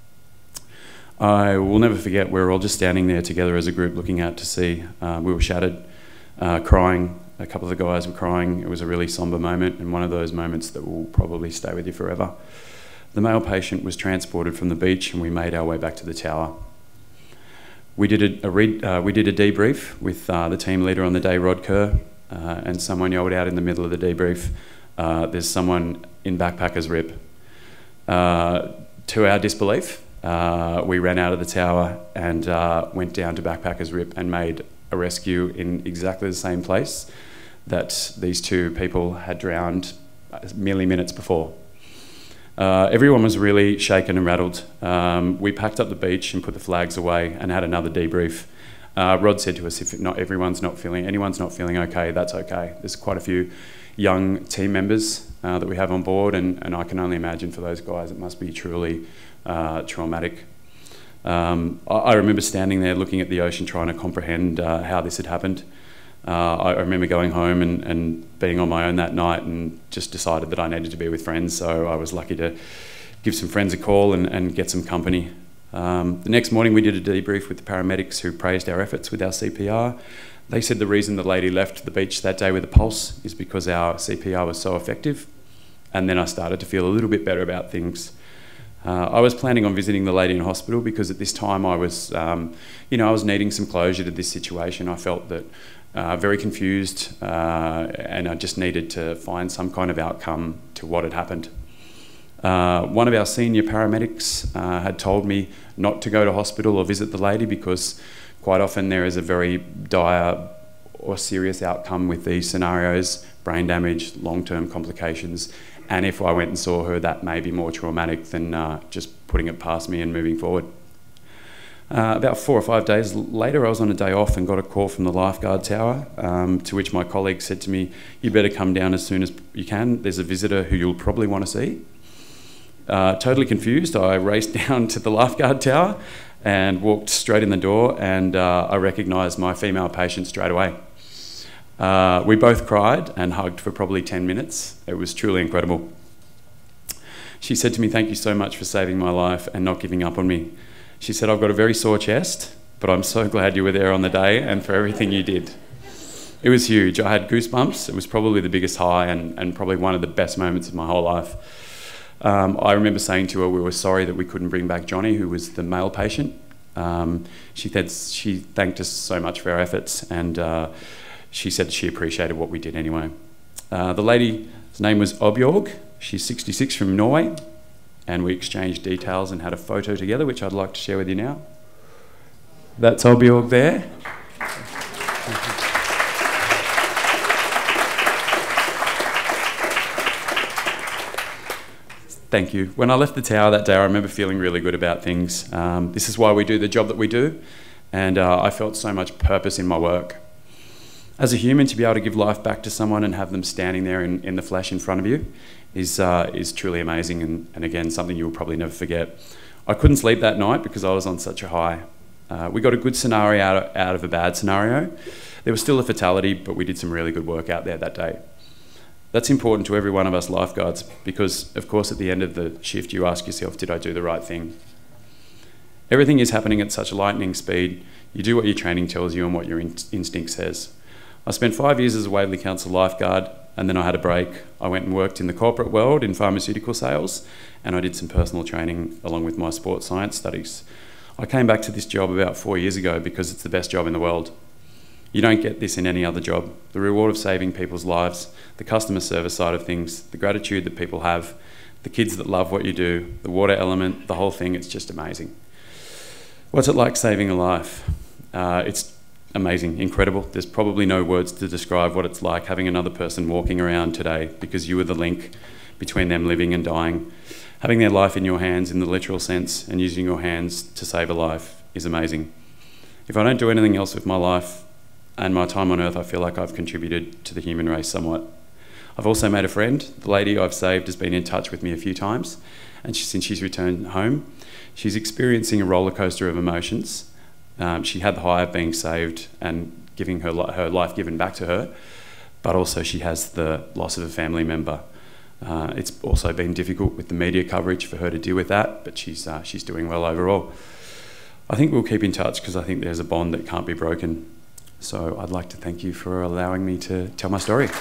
I will never forget, we were all just standing there together as a group looking out to sea. We were shattered, crying. A couple of the guys were crying. It was a really sombre moment, and one of those moments that will probably stay with you forever. The male patient was transported from the beach and we made our way back to the tower. We did a debrief with the team leader on the day, Rod Kerr, and someone yelled out in the middle of the debrief, there's someone in Backpackers Rip. To our disbelief, we ran out of the tower and went down to Backpackers Rip and made a rescue in exactly the same place that these 2 people had drowned merely minutes before. Everyone was really shaken and rattled. We packed up the beach and put the flags away and had another debrief. Rod said to us, if anyone's not feeling okay, that's okay. There's quite a few young team members that we have on board, and I can only imagine for those guys it must be truly traumatic. I remember standing there looking at the ocean trying to comprehend how this had happened. I remember going home and being on my own that night and just decided that I needed to be with friends, so I was lucky to give some friends a call and get some company. The next morning we did a debrief with the paramedics who praised our efforts with our CPR. They said the reason the lady left the beach that day with a pulse is because our CPR was so effective, and then I started to feel a little bit better about things. I was planning on visiting the lady in hospital because at this time I was, I was needing some closure to this situation. I felt that very confused, and I just needed to find some kind of outcome to what had happened. One of our senior paramedics had told me not to go to hospital or visit the lady because quite often there is a very dire or serious outcome with these scenarios, brain damage, long-term complications, and if I went and saw her, that may be more traumatic than just putting it past me and moving forward. About 4 or 5 days later, I was on a day off and got a call from the lifeguard tower, to which my colleague said to me, "You better come down as soon as you can. There's a visitor who you'll probably want to see." Totally confused, I raced down to the lifeguard tower and walked straight in the door, and I recognised my female patient straight away. We both cried and hugged for probably 10 minutes. It was truly incredible. She said to me, "Thank you so much for saving my life and not giving up on me." She said, "I've got a very sore chest, but I'm so glad you were there on the day and for everything you did." It was huge. I had goosebumps. It was probably the biggest high and probably one of the best moments of my whole life. I remember saying to her we were sorry that we couldn't bring back Johnny, who was the male patient. She thanked us so much for our efforts, and she said she appreciated what we did anyway. The lady's name was Objorg. She's 66 from Norway, and we exchanged details and had a photo together, which I'd like to share with you now. That's Objorg there. Thank you. When I left the tower that day, I remember feeling really good about things. This is why we do the job that we do, and I felt so much purpose in my work. As a human, to be able to give life back to someone and have them standing there in the flesh in front of you is truly amazing, and again, something you'll probably never forget. I couldn't sleep that night because I was on such a high. We got a good scenario out of a bad scenario. There was still a fatality, but we did some really good work out there that day. That's important to every one of us lifeguards because, of course, at the end of the shift, you ask yourself, did I do the right thing? Everything is happening at such lightning speed. You do what your training tells you and what your instinct says. I spent 5 years as a Waverley Council lifeguard, and then I had a break. I went and worked in the corporate world in pharmaceutical sales, and I did some personal training along with my sports science studies. I came back to this job about 4 years ago because it's the best job in the world. You don't get this in any other job. The reward of saving people's lives, the customer service side of things, the gratitude that people have, the kids that love what you do, the water element, the whole thing, it's just amazing. What's it like saving a life? It's amazing, incredible. There's probably no words to describe what it's like having another person walking around today because you were the link between them living and dying. Having their life in your hands in the literal sense and using your hands to save a life is amazing. If I don't do anything else with my life and my time on earth, I feel like I've contributed to the human race somewhat. I've also made a friend. The lady I've saved has been in touch with me a few times, and since she's returned home, she's experiencing a roller coaster of emotions. She had the high of being saved and giving her life given back to her, but also she has the loss of a family member. It's also been difficult with the media coverage for her to deal with that, but she's doing well overall. I think we'll keep in touch because I think there's a bond that can't be broken. So I'd like to thank you for allowing me to tell my story.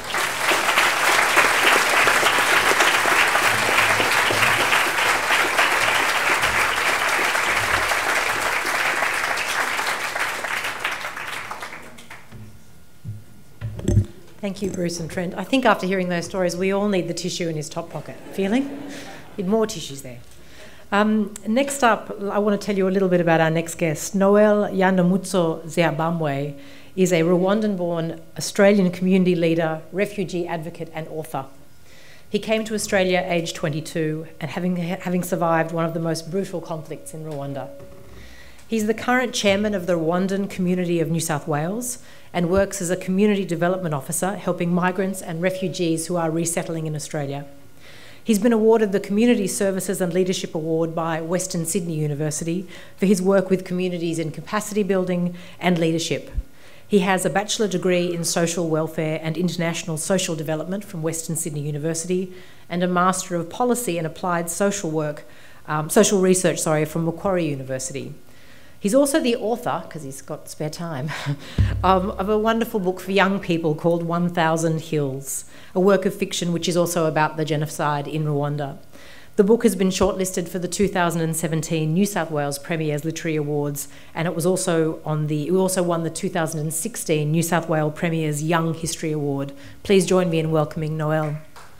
Thank you, Bruce and Trent. I think after hearing those stories, we all need the tissue in his top pocket. Feeling? Need more tissues there. Next up, I want to tell you a little bit about our next guest. Noel Yandamutso Zeabamwe is a Rwandan-born Australian community leader, refugee advocate and author. He came to Australia aged 22 and having survived one of the most brutal conflicts in Rwanda. He's the current chairman of the Rwandan Community of New South Wales and works as a community development officer helping migrants and refugees who are resettling in Australia. He's been awarded the Community Services and Leadership Award by Western Sydney University for his work with communities in capacity building and leadership. He has a bachelor degree in social welfare and international social development from Western Sydney University and a Master of Policy and Applied Social Research from Macquarie University. He's also the author, because he's got spare time, of a wonderful book for young people called 1000 Hills, a work of fiction which is also about the genocide in Rwanda. The book has been shortlisted for the 2017 New South Wales Premier's Literary Awards, and it also won the 2016 New South Wales Premier's Young History Award. Please join me in welcoming Noel.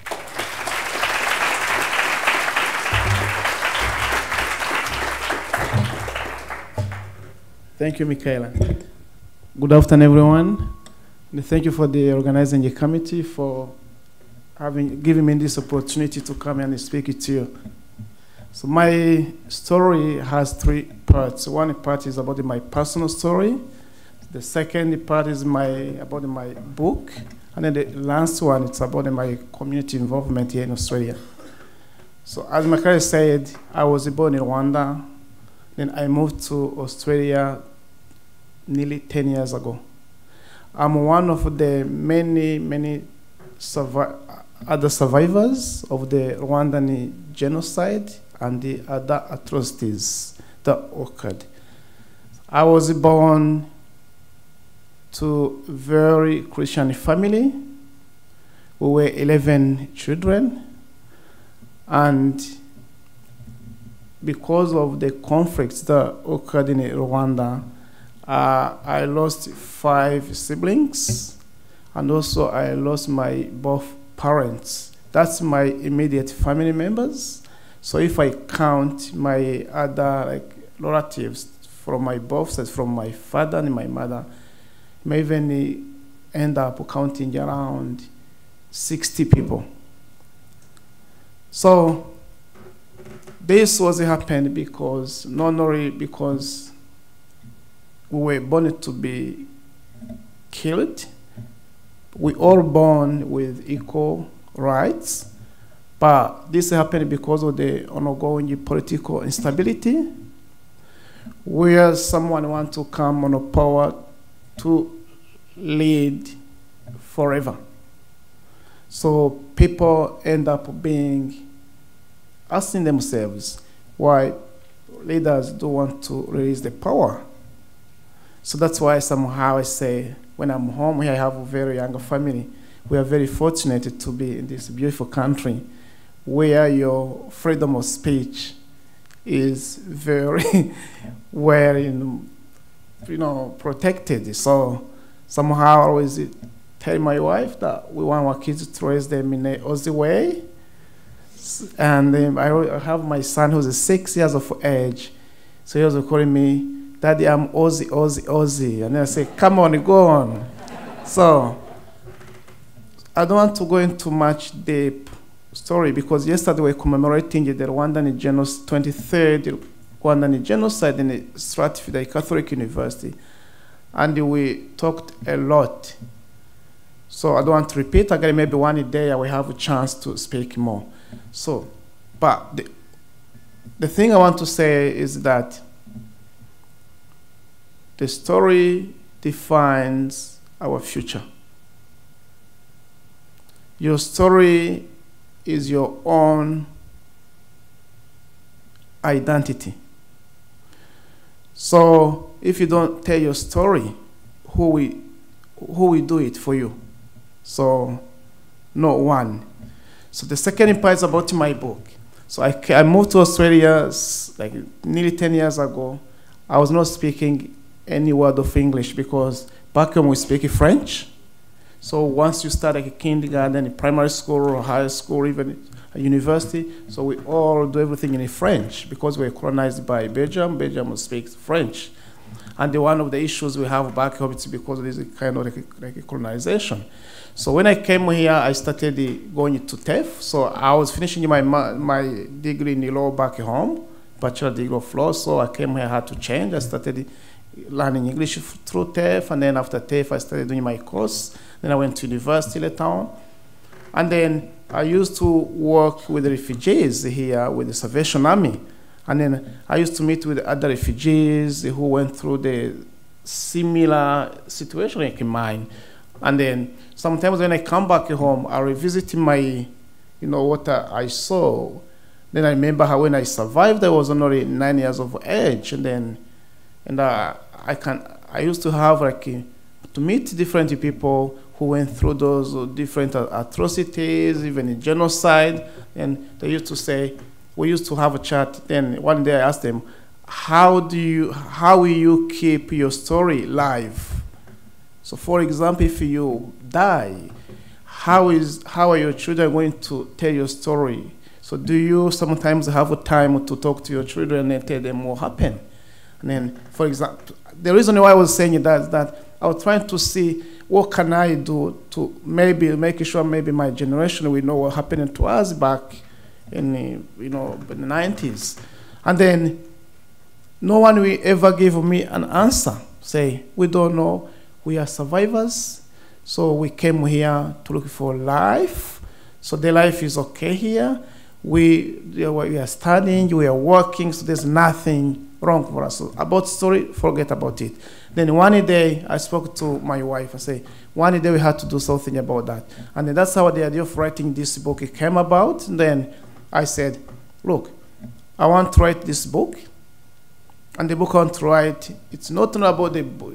Thank you, Michaela. Good afternoon, everyone. And thank you for the organizing committee for giving me this opportunity to come and speak to you. So my story has three parts. One part is about my personal story. The second part is about my book. And then the last one, it's about my community involvement here in Australia. So as Michaela said, I was born in Rwanda. Then I moved to Australia nearly 10 years ago. I'm one of the many other survivors of the Rwandan genocide and the other atrocities that occurred. I was born to a very Christian family. We were 11 children, and because of the conflicts that occurred in Rwanda, I lost 5 siblings, and also I lost my both parents. That's my immediate family members. So if I count my other relatives from my both sides, from my father and my mother, I may even end up counting around 60 people. So this was happened because not only because we were born to be killed, we all born with equal rights, but this happened because of the ongoing political instability, where someone wants to come on power to lead forever. So people end up asking themselves why leaders don't want to release the power. So that's why somehow I say, when I'm home here, I have a very young family. We are very fortunate to be in this beautiful country where your freedom of speech is very well, protected. So somehow I always tell my wife that we want our kids to raise them in an Aussie way. And I have my son who's 6 years of age. So he was calling me, Daddy, I'm Aussie, Aussie, Aussie. And then I say, come on, go on. So I don't want to go into much deep story because yesterday we were commemorating the Rwandan genocide, 23rd Rwandan genocide in Stratford Catholic University. And we talked a lot. So I don't want to repeat. Again, maybe one day I will have a chance to speak more. So, but the thing I want to say is that the story defines our future. Your story is your own identity. So if you don't tell your story, who will do it for you? So no one. So the second part is about my book. So I moved to Australia like nearly 10 years ago. I was not speaking any word of English because back home we speak French. So once you start like a kindergarten, primary school or high school, even a university, so we all do everything in French because we're colonized by Belgium. Belgium speaks French. And one of the issues we have back home is because there's a kind of like a colonization. So when I came here, I started going to TAFE. So I was finishing my degree in law back home, bachelor degree of law. So I came here, I had to change. I started learning English through TAFE, and then after TAFE, I started doing my course. Then I went to university later on. And then I used to work with the refugees here with the Salvation Army. And then I used to meet with other refugees who went through the similar situation like mine. And then sometimes when I come back home, I revisit my, what I saw. Then I remember how when I survived, I was only 9 years of age. I used to have to meet different people who went through those different atrocities, even in genocide. And they used to say, we used to have a chat. Then one day I asked them, how will you keep your story live? So for example, if you die, how are your children going to tell your story? So do you sometimes have a time to talk to your children and tell them what happened? And then, for example, the reason why I was saying that is that I was trying to see what can I do to maybe make sure maybe my generation will know what happened to us back in the 90s. And then no one will ever give me an answer. Say, we don't know. We are survivors. So we came here to look for life. So the life is okay here. We are studying, we are working, so there's nothing wrong for us. So about story, forget about it. Then one day, I spoke to my wife. I said, one day we had to do something about that. And then that's how the idea of writing this book came about. And then I said, look, I want to write this book. And the book I want to write, it's not about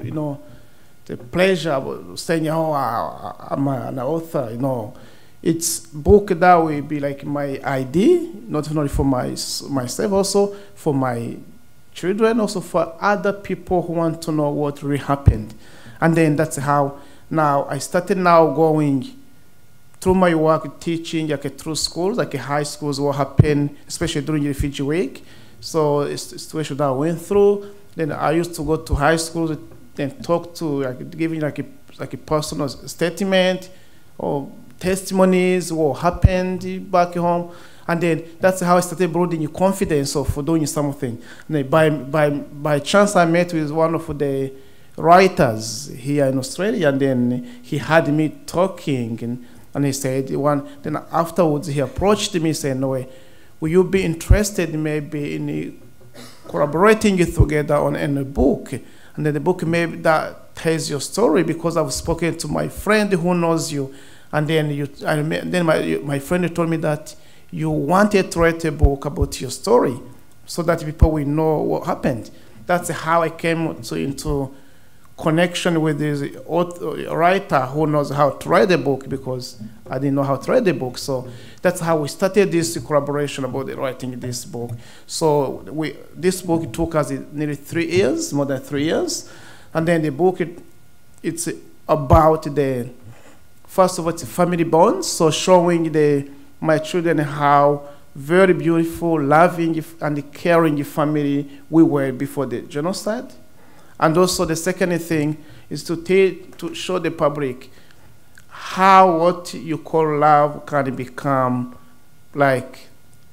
the pleasure of saying, I'm an author, It's book that will be like my ID, not only for myself, also for my children, also for other people who want to know what really happened. And then that's how now I started going through my work teaching through schools, high schools, what happened, especially during Refugee Week. So it's a situation that I went through. Then I used to go to high schools and talk to, giving a personal statement or testimonies, what happened back home. And then that's how I started building confidence of doing something. And then by chance, I met with one of the writers here in Australia, and then he had me talking, and he said, then afterwards he approached me saying, no, will you be interested maybe in collaborating together on a book? And then the book maybe that tells your story, because I've spoken to my friend who knows you, and then my friend told me that you wanted to write a book about your story so that people will know what happened. That's how I came into connection with this writer who knows how to write a book, because I didn't know how to write a book. So that's how we started this collaboration about writing this book. So this book took us nearly 3 years, more than 3 years. And then the book, it's about first of all, it's family bonds. So showing my children how very beautiful, loving, and caring family we were before the genocide. And also the second thing is to show the public how what you call love can become like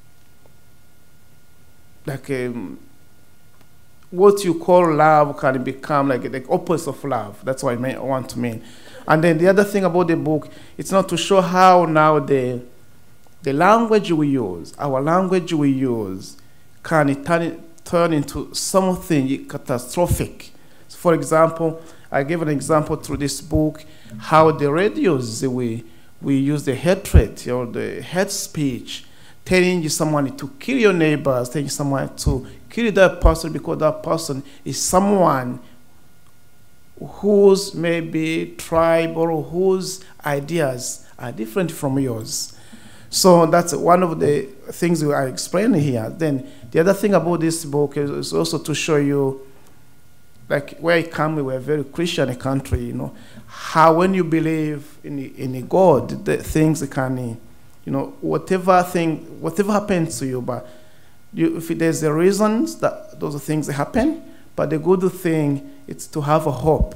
what you call love can become like the opposite of love. That's what I want to mean. And then the other thing about the book, it's not to show how now the language we use, our language we use, can turn into something catastrophic. So for example, I gave an example through this book, how the radios we use the hatred or the hate speech, telling someone to kill your neighbors, telling someone to kill that person because that person is someone whose maybe tribe or whose ideas are different from yours. So that's one of the things I explain here. Then the other thing about this book is also to show you, like where I come, we're a very Christian country, you know, how when you believe in God, the things can, you know, whatever happens to you, but if there's a reason that those things happen, but the good thing is to have a hope.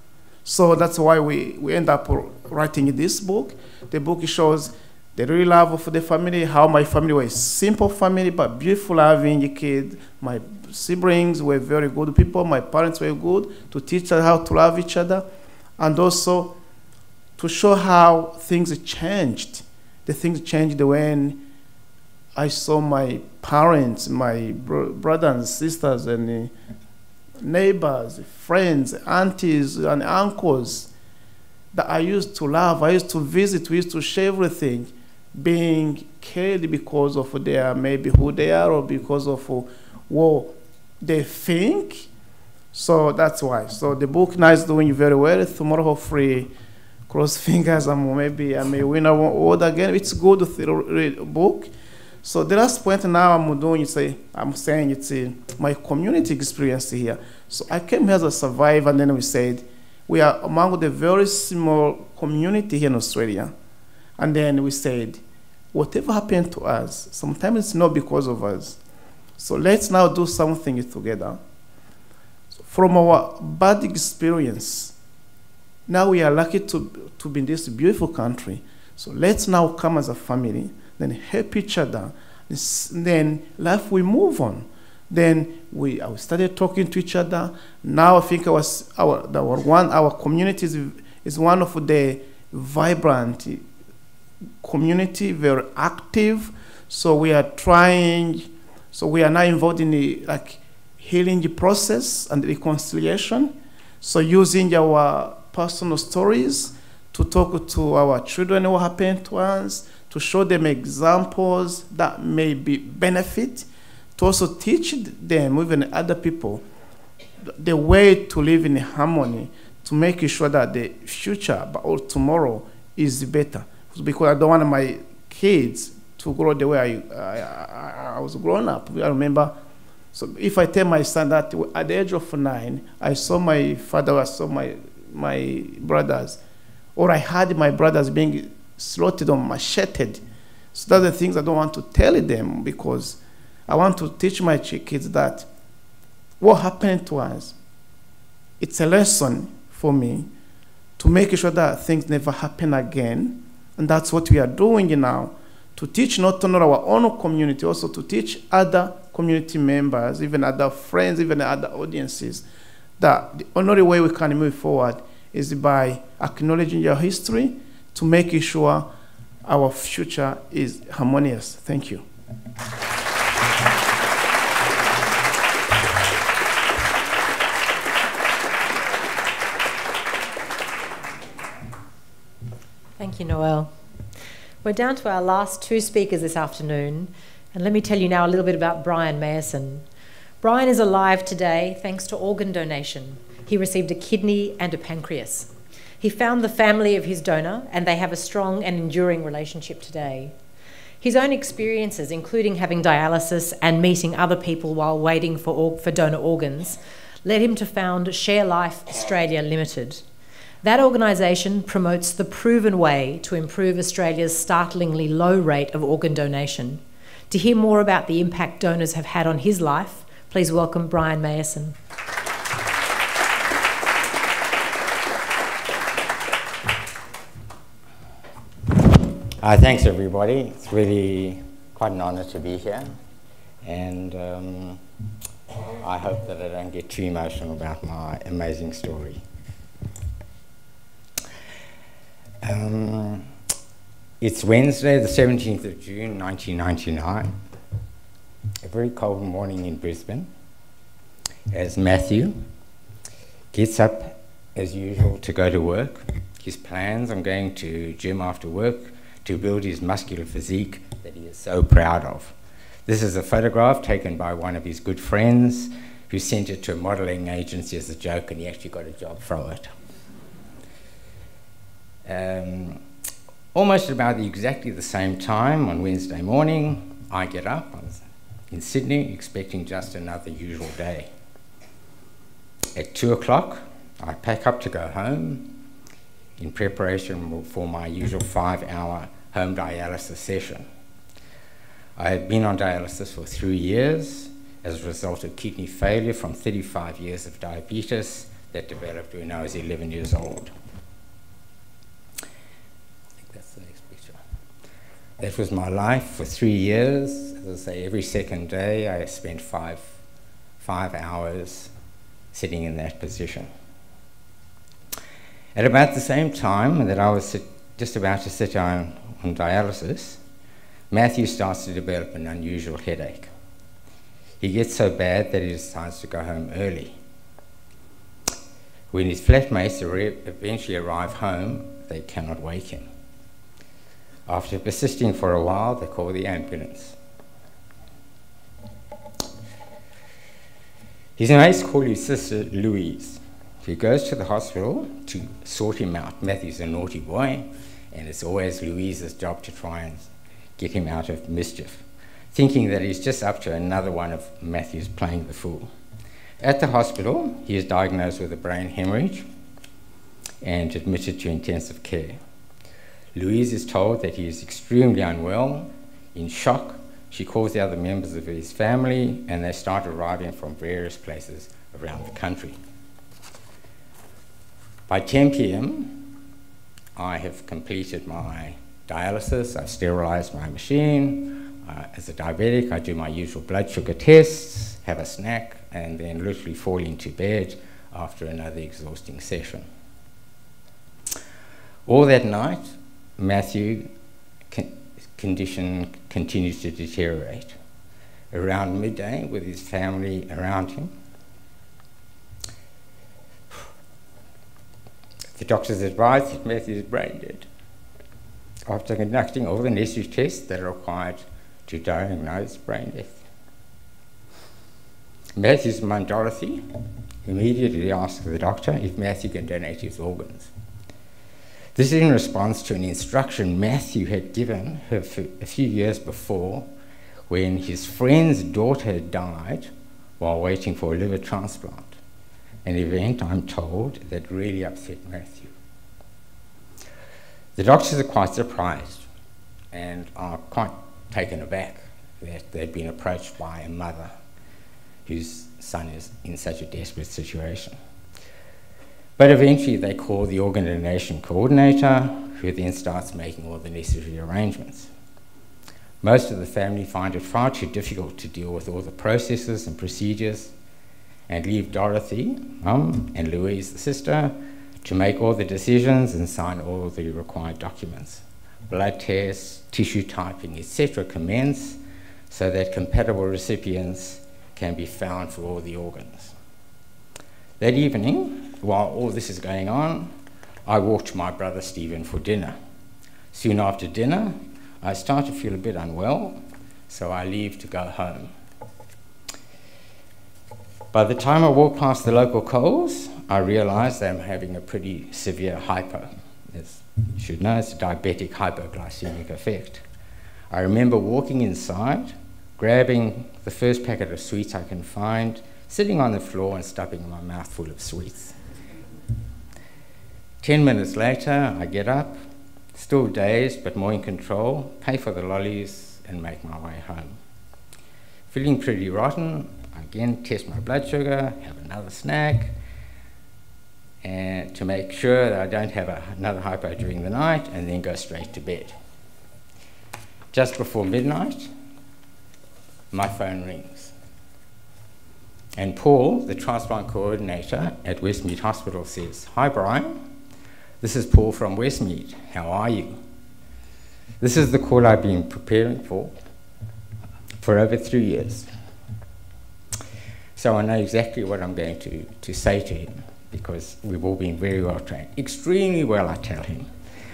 So that's why we end up writing this book. The book shows the real love of the family, how my family was a simple family, but beautiful, loving kid. My siblings were very good people. My parents were good to teach us how to love each other. And also to show how things changed. The things changed when I saw my parents, my brothers and sisters, and neighbors, friends, aunties, and uncles that I used to love. I used to visit. We used to share everything, being cared because of their maybe who they are or because of what they think. So that's why. So the book now is doing very well. Tomorrow, hopefully, cross fingers, and maybe I may win an award again. It's good to read a book. So the last point now I'm saying it's my community experience here. So I came here as a survivor, and then we said we are among the very small community here in Australia. And then we said, whatever happened to us, sometimes it's not because of us. So let's now do something together. So from our bad experience, now we are lucky to be in this beautiful country. So let's now come as a family, then help each other. Then life will move on. Then we started talking to each other. Now I think our community is one of the vibrant community, very active. So we are trying. So we are now involved in the healing process and reconciliation. So using our personal stories to talk to our children what happened to us, to show them examples that may be benefit, to also teach them, even other people, the way to live in harmony, to make sure that the future or tomorrow is better. Because I don't want my kids to grow the way I was growing up. I remember, so if I tell my son that at the age of 9, I saw my father, I saw my brothers, or I had my brothers being slaughtered or macheted. So that's the things I don't want to tell them, because I want to teach my kids that what happened to us, it's a lesson for me to make sure that things never happen again. And that's what we are doing now, to teach not only our own community, also to teach other community members, even other friends, even other audiences, that the only way we can move forward is by acknowledging your history to making sure our future is harmonious. Thank you. Thank you, Noel. We're down to our last two speakers this afternoon, and let me tell you now a little bit about Brian Mayerson. Brian is alive today thanks to organ donation. He received a kidney and a pancreas. He found the family of his donor, and they have a strong and enduring relationship today. His own experiences, including having dialysis and meeting other people while waiting for donor organs, led him to found Share Life Australia Limited. That organisation promotes the proven way to improve Australia's startlingly low rate of organ donation. To hear more about the impact donors have had on his life, please welcome Brian Mayerson. Thanks, everybody. It's really quite an honour to be here, and I hope that I don't get too emotional about my amazing story. It's Wednesday, the 17th of June, 1999, a very cold morning in Brisbane, as Matthew gets up as usual to go to work. His plans on going to gym after work to build his muscular physique that he is so proud of. This is a photograph taken by one of his good friends who sent it to a modelling agency as a joke, and he actually got a job from it. Almost about exactly the same time on Wednesday morning, I get up. I was in Sydney expecting just another usual day. At 2 o'clock, I pack up to go home in preparation for my usual 5-hour home dialysis session. I had been on dialysis for 3 years as a result of kidney failure from 35 years of diabetes that developed when I was 11 years old. That was my life for 3 years. As I say, every second day I spent five hours sitting in that position. At about the same time that I was just about to sit down on dialysis, Matthew starts to develop an unusual headache. He gets so bad that he decides to go home early. When his flatmates eventually arrive home, they cannot wake him. After persisting for a while, they call the ambulance. His mates call his sister Louise. He goes to the hospital to sort him out. Matthew's a naughty boy, and it's always Louise's job to try and get him out of mischief, thinking that he's just up to another one of Matthew's playing the fool. At the hospital, he is diagnosed with a brain hemorrhage and admitted to intensive care. Louise is told that he is extremely unwell. In shock, she calls the other members of his family, and they start arriving from various places around the country. By 10 p.m, I have completed my dialysis. I've sterilised my machine. As a diabetic, I do my usual blood sugar tests, have a snack, and then literally fall into bed after another exhausting session. All that night, Matthew's condition continues to deteriorate. Around midday, with his family around him, the doctors advised that Matthew is brain dead. After conducting all the necessary tests that are required to diagnose brain death, Matthew's mum, Dorothy, immediately asked the doctor if Matthew can donate his organs. This is in response to an instruction Matthew had given her a few years before when his friend's daughter had died while waiting for a liver transplant, an event, I'm told, that really upset Matthew. The doctors are quite surprised and are quite taken aback that they've been approached by a mother whose son is in such a desperate situation. But eventually they call the organ donation coordinator, who then starts making all the necessary arrangements. Most of the family find it far too difficult to deal with all the processes and procedures, and leave Dorothy, Mum, and Louise, the sister, to make all the decisions and sign all the required documents. Blood tests, tissue typing, etc. commence so that compatible recipients can be found for all the organs. That evening, while all this is going on, I walk to my brother Stephen for dinner. Soon after dinner, I start to feel a bit unwell, so I leave to go home. By the time I walk past the local Coles, I realise that I'm having a pretty severe hypo. As you should know, it's a diabetic hypoglycemic effect. I remember walking inside, grabbing the first packet of sweets I can find, sitting on the floor and stuffing my mouth full of sweets. 10 minutes later, I get up, still dazed but more in control, pay for the lollies and make my way home. Feeling pretty rotten, I again test my blood sugar, have another snack, and to make sure that I don't have another hypo during the night, and then go straight to bed. Just before midnight, my phone rings. And Paul, the transplant coordinator at Westmead Hospital, says, "Hi Brian, this is Paul from Westmead. How are you?" This is the call I've been preparing for over 3 years. So I know exactly what I'm going to say to him, because we've all been very well trained. Extremely well, I tell him.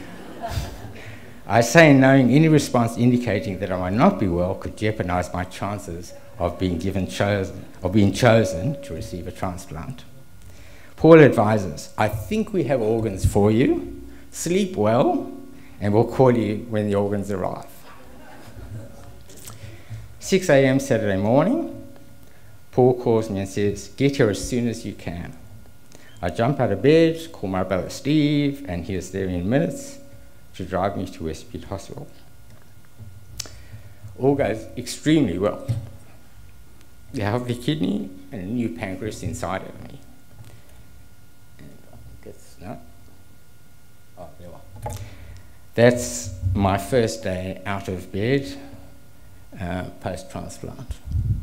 I say, knowing any response indicating that I might not be well could jeopardize my chances of being chosen to receive a transplant. Paul advises, "I think we have organs for you. Sleep well, and we'll call you when the organs arrive." 6 a.m. Saturday morning, Paul calls me and says, "Get here as soon as you can." I jump out of bed, call my brother Steve, and he is there in minutes to drive me to Westmead Hospital. All goes extremely well. A healthy kidney and a new pancreas inside of me. That's my first day out of bed post-transplant.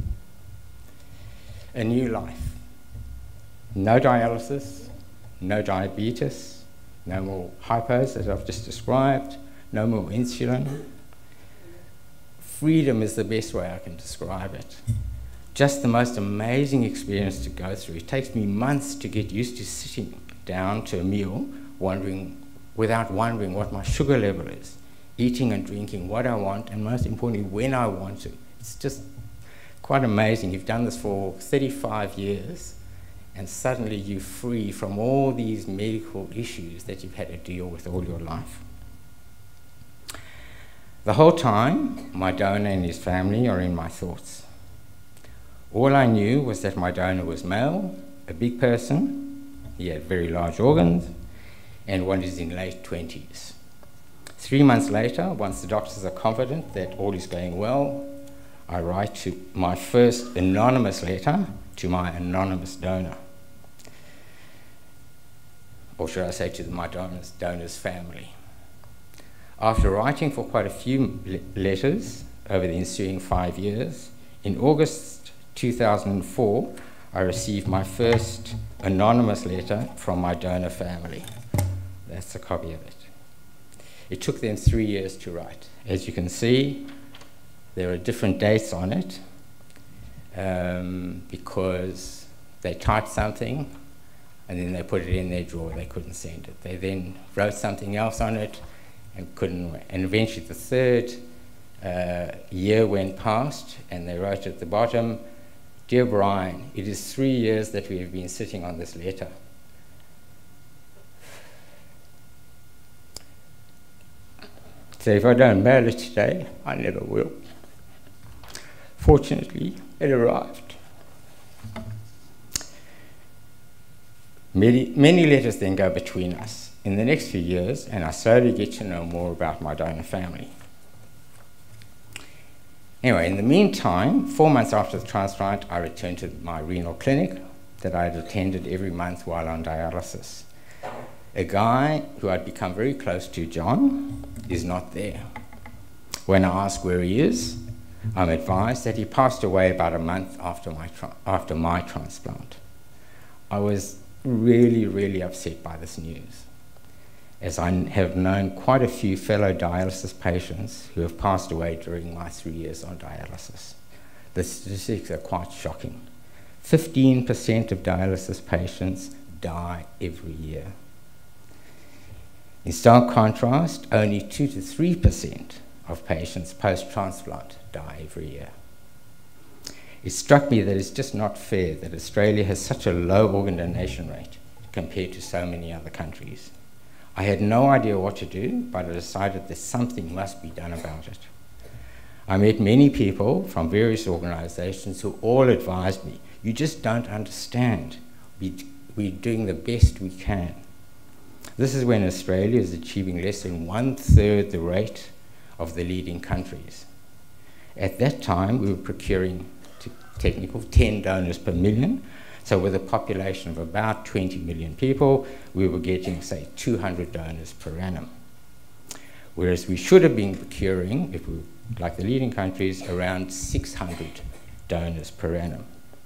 A new life. No dialysis, no diabetes, no more hypos as I've just described, no more insulin. Freedom is the best way I can describe it. Just the most amazing experience to go through. It takes me months to get used to sitting down to a meal, without wondering what my sugar level is, eating and drinking what I want, and most importantly, when I want to. It's just quite amazing. You've done this for 35 years, and suddenly you're free from all these medical issues that you've had to deal with all your life. The whole time, my donor and his family are in my thoughts. All I knew was that my donor was male, a big person, he had very large organs, and one is in late 20s. 3 months later, once the doctors are confident that all is going well, I write to my first anonymous letter to my anonymous donor. Or should I say to my donor's family. After writing for quite a few letters over the ensuing 5 years, in August 2004, I received my first anonymous letter from my donor family. That's a copy of it. It took them 3 years to write. As you can see, there are different dates on it because they typed something and then they put it in their drawer. They couldn't send it. They then wrote something else on it and couldn't. And eventually the third year went past and they wrote at the bottom, "Dear Brian, it is 3 years that we have been sitting on this letter. So if I don't mail it today, I never will." Fortunately, it arrived. Many letters then go between us in the next few years, and I slowly get to know more about my donor family. Anyway, in the meantime, 4 months after the transplant, I returned to my renal clinic that I had attended every month while on dialysis. A guy who I'd become very close to, John, is not there. When I ask where he is, I'm advised that he passed away about a month after my transplant. I was really, really upset by this news, as I have known quite a few fellow dialysis patients who have passed away during my 3 years on dialysis. The statistics are quite shocking. 15% of dialysis patients die every year. In stark contrast, only 2 to 3% of patients post-transplant die every year. It struck me that it's just not fair that Australia has such a low organ donation rate compared to so many other countries. I had no idea what to do, but I decided that something must be done about it. I met many people from various organisations who all advised me, you just don't understand. We're doing the best we can. This is when Australia is achieving less than 1/3 the rate of the leading countries. At that time, we were procuring technical 10 donors per million. So with a population of about 20 million people, we were getting, say, 200 donors per annum. Whereas we should have been procuring, if we like the leading countries, around 600 donors per annum.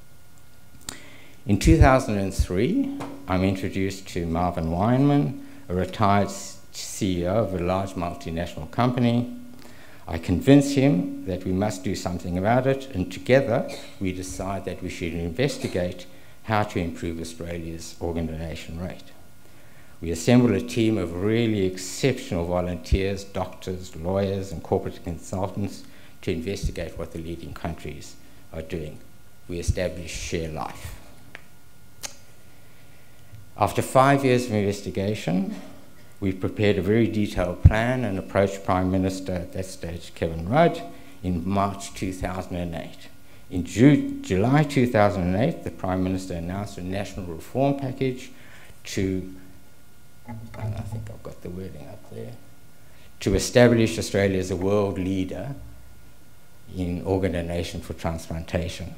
In 2003, I'm introduced to Marvin Weinman, a retired CEO of a large multinational company. I convince him that we must do something about it, and together we decide that we should investigate how to improve Australia's organ donation rate. We assemble a team of really exceptional volunteers, doctors, lawyers, and corporate consultants to investigate what the leading countries are doing. We establish Share Life. After 5 years of investigation, we prepared a very detailed plan and approached Prime Minister at that stage, Kevin Rudd, in March 2008. In July 2008, the Prime Minister announced a national reform package to, and I think I've got the wording up there, to establish Australia as a world leader in organ donation for transplantation.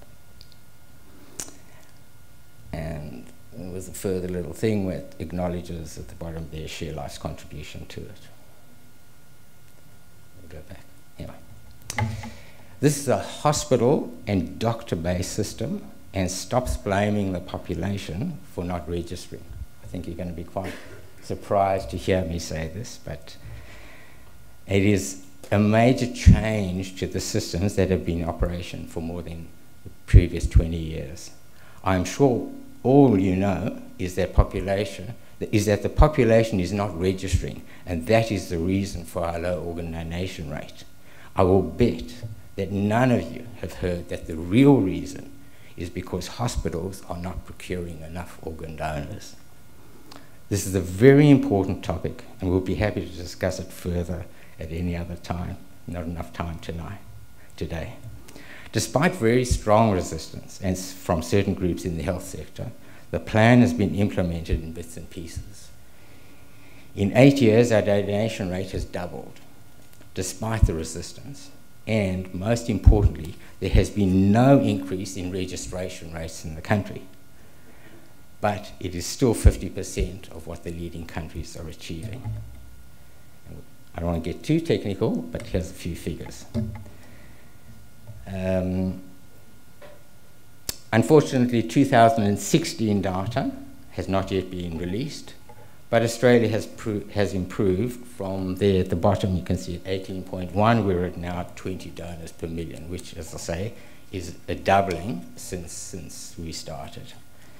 And there was a further little thing where it acknowledges at the bottom there Share Life's contribution to it. We'll go back. Anyway. This is a hospital and doctor-based system and stops blaming the population for not registering. I think you're going to be quite surprised to hear me say this, but it is a major change to the systems that have been in operation for more than the previous 20 years. I'm sure all you know is that the population is not registering, and that is the reason for our low organ donation rate. I will bet that none of you have heard that the real reason is because hospitals are not procuring enough organ donors. This is a very important topic, and we'll be happy to discuss it further at any other time. Not enough time today. Despite very strong resistance and from certain groups in the health sector, the plan has been implemented in bits and pieces. In 8 years, our donation rate has doubled, despite the resistance. And most importantly, there has been no increase in registration rates in the country. But it is still 50% of what the leading countries are achieving. I don't want to get too technical, but here's a few figures. Unfortunately, 2016 data has not yet been released, but Australia has improved from there at the bottom. You can see at 18.1, we're at now 20 donors per million, which, as I say, is a doubling since we started.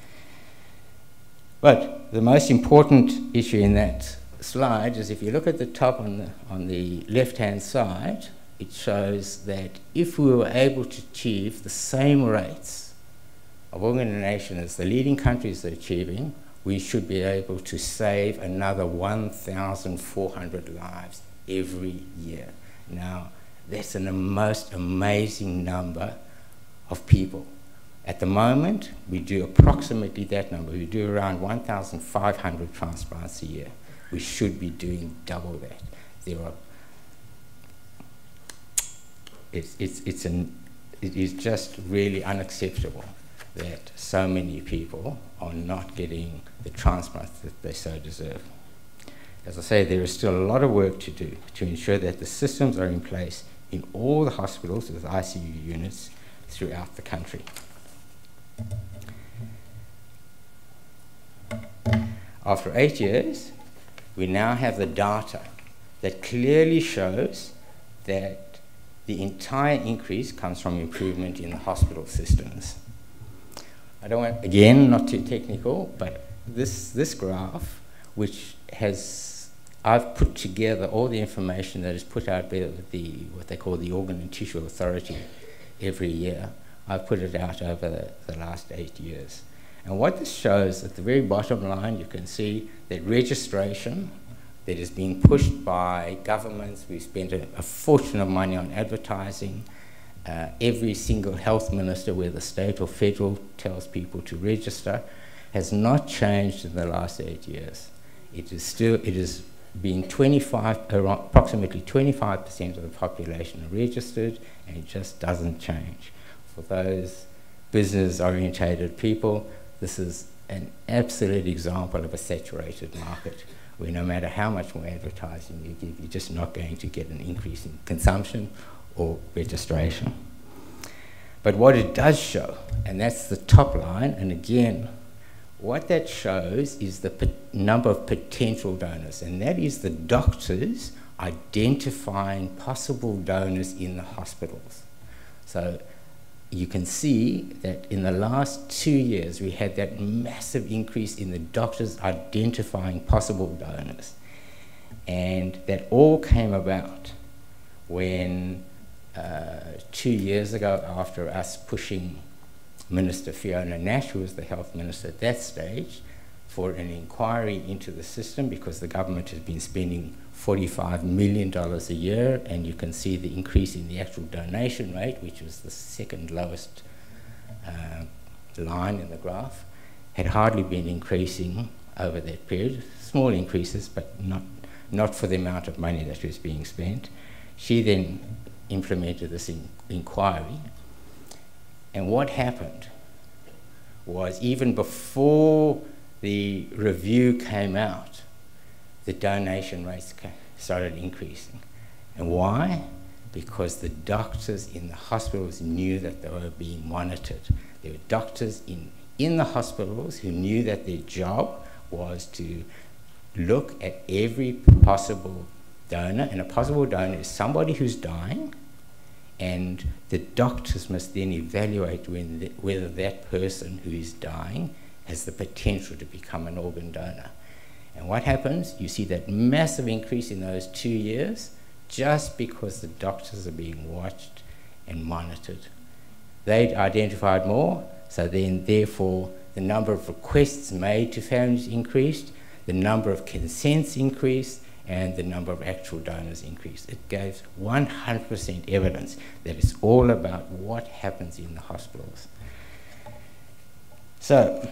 But the most important issue in that slide is if you look at the top on the left-hand side, it shows that if we were able to achieve the same rates of organ donation as the leading countries are achieving, we should be able to save another 1,400 lives every year. Now, that's a most amazing number of people. At the moment, we do approximately that number. We do around 1,500 transplants a year. We should be doing double that. It is just really unacceptable that so many people are not getting the transplants that they so deserve. As I say, there is still a lot of work to do to ensure that the systems are in place in all the hospitals with ICU units throughout the country. After 8 years, we now have the data that clearly shows that the entire increase comes from improvement in the hospital systems. I don't want, again, not too technical, but this graph, which I've put together all the information that is put out by what they call the Organ and Tissue Authority every year. I've put it out over the last 8 years. And what this shows, at the very bottom line, you can see that registration that is being pushed by governments. We've spent a fortune of money on advertising. Every single health minister, whether state or federal, tells people to register, has not changed in the last 8 years. It is being approximately 25% of the population are registered, and it just doesn't change. For those business-orientated people, this is an absolute example of a saturated market, where no matter how much more advertising you give, you're just not going to get an increase in consumption or registration. But what it does show, and that's the top line, and again, what that shows is the number of potential donors, and that is the doctors identifying possible donors in the hospitals. So you can see that in the last 2 years, we had that massive increase in the doctors identifying possible donors. And that all came about when 2 years ago, after us pushing Minister Fiona Nash, who was the health minister at that stage, for an inquiry into the system, because the government has been spending $45 million a year, and you can see the increase in the actual donation rate, which was the second lowest line in the graph, had hardly been increasing over that period. Small increases, but not for the amount of money that was being spent. She then implemented this inquiry, and what happened was, even before the review came out, the donation rates started increasing. And why? Because the doctors in the hospitals knew that they were being monitored. There were doctors in the hospitals who knew that their job was to look at every possible donor, and a possible donor is somebody who's dying, and the doctors must then evaluate whether that person who is dying has the potential to become an organ donor. And what happens? You see that massive increase in those 2 years just because the doctors are being watched and monitored. They identified more, so then therefore the number of requests made to families increased, the number of consents increased, and the number of actual donors increased. It gave 100% evidence that it's all about what happens in the hospitals. So,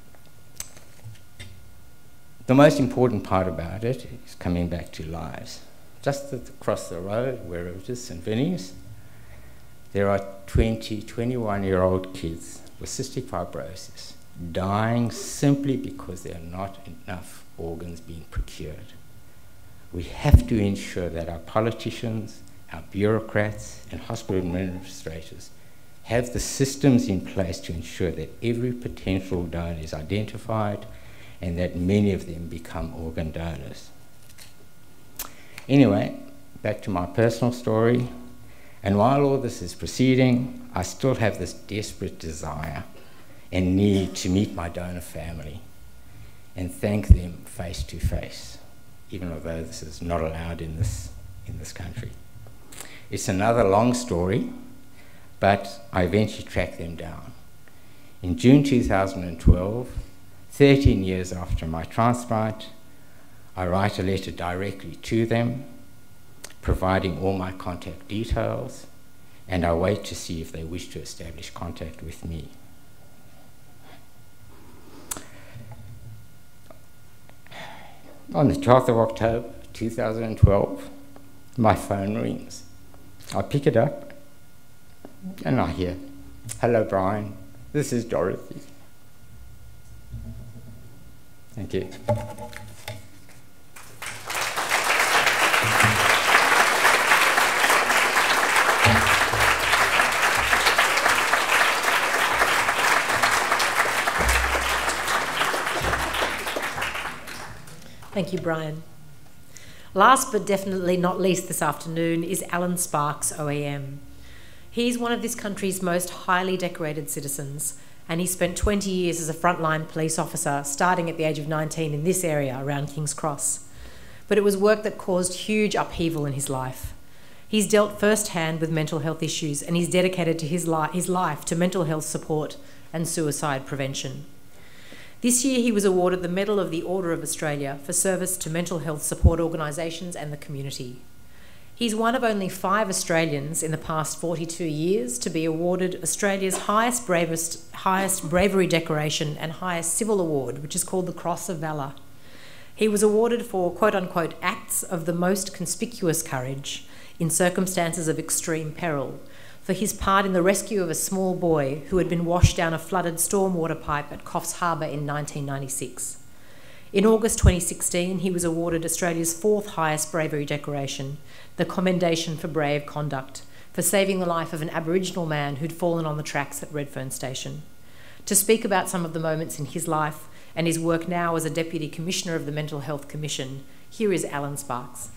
the most important part about it is coming back to lives. Just across the road, where it is St. Vinny's, there are 20, 21-year-old kids with cystic fibrosis dying simply because there are not enough organs being procured. We have to ensure that our politicians, our bureaucrats, and hospital administrators have the systems in place to ensure that every potential donor is identified and that many of them become organ donors. Anyway, back to my personal story. And while all this is proceeding, I still have this desperate desire and need to meet my donor family and thank them face to face, even although this is not allowed in this country. It's another long story, but I eventually tracked them down. In June 2012, 13 years after my transplant, I write a letter directly to them, providing all my contact details, and I wait to see if they wish to establish contact with me. On the 12th of October 2012, my phone rings. I pick it up and I hear, "Hello, Brian, this is Dorothy." Thank you. Thank you, Brian. Last but definitely not least this afternoon is Alan Sparks, OAM. He's one of this country's most highly decorated citizens, and he spent 20 years as a frontline police officer, starting at the age of 19 in this area around King's Cross. But it was work that caused huge upheaval in his life. He's dealt firsthand with mental health issues, and he's dedicated to his life to mental health support and suicide prevention. This year he was awarded the Medal of the Order of Australia for service to mental health support organisations and the community. He's one of only 5 Australians in the past 42 years to be awarded Australia's highest bravery decoration and highest civil award, which is called the Cross of Valour. He was awarded for quote-unquote acts of the most conspicuous courage in circumstances of extreme peril, for his part in the rescue of a small boy who had been washed down a flooded stormwater pipe at Coffs Harbour in 1996. In August 2016, he was awarded Australia's 4th highest bravery decoration, the Commendation for Brave Conduct, for saving the life of an Aboriginal man who'd fallen on the tracks at Redfern Station. To speak about some of the moments in his life and his work now as a Deputy Commissioner of the Mental Health Commission, here is Alan Sparks.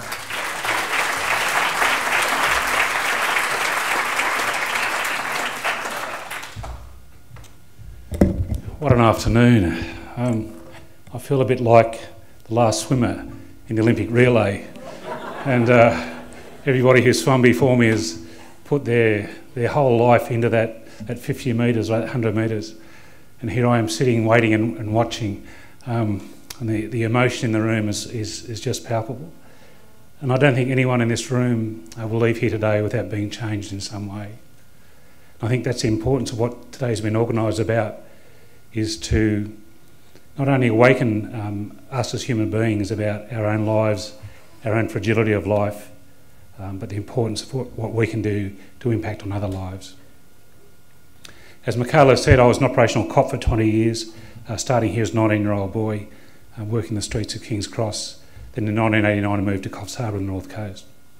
What an afternoon. I feel a bit like the last swimmer in the Olympic relay, and everybody who's swum before me has put their whole life into that 50 metres, 100 metres, and here I am sitting, waiting and watching, and the emotion in the room is just palpable. And I don't think anyone in this room will leave here today without being changed in some way. I think that's the importance of what today's been organised about, is to not only awaken us as human beings about our own lives, our own fragility of life, but the importance of what we can do to impact on other lives. As Michaela said, I was an operational cop for 20 years, starting here as a 19-year-old boy, working the streets of King's Cross. Then in 1989 I moved to Coffs Harbour on the North Coast.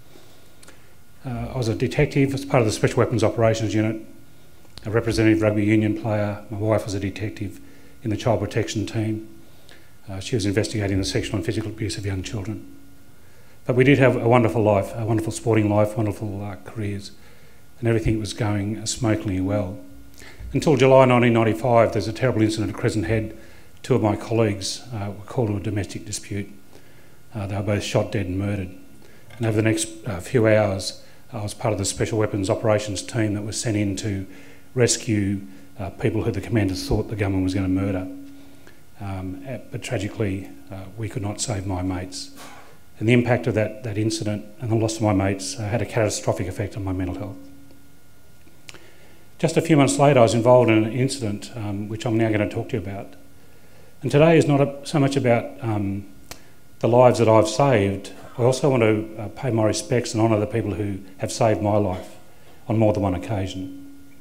I was a detective as part of the Special Weapons Operations Unit, a representative rugby union player. My wife was a detective in the child protection team. She was investigating the sexual and physical abuse of young children. But we did have a wonderful life, a wonderful sporting life, wonderful careers, and everything was going smokingly well. Until July 1995, there's a terrible incident at Crescent Head. 2 of my colleagues were called to a domestic dispute. They were both shot dead and murdered. And over the next few hours, I was part of the Special Weapons Operations team that was sent in to rescue people who the commanders thought the gunman was going to murder. But tragically, we could not save my mates. And the impact of that incident and the loss of my mates had a catastrophic effect on my mental health. Just a few months later, I was involved in an incident which I'm now going to talk to you about. And today is not so much about the lives that I've saved. I also want to pay my respects and honour the people who have saved my life on more than one occasion.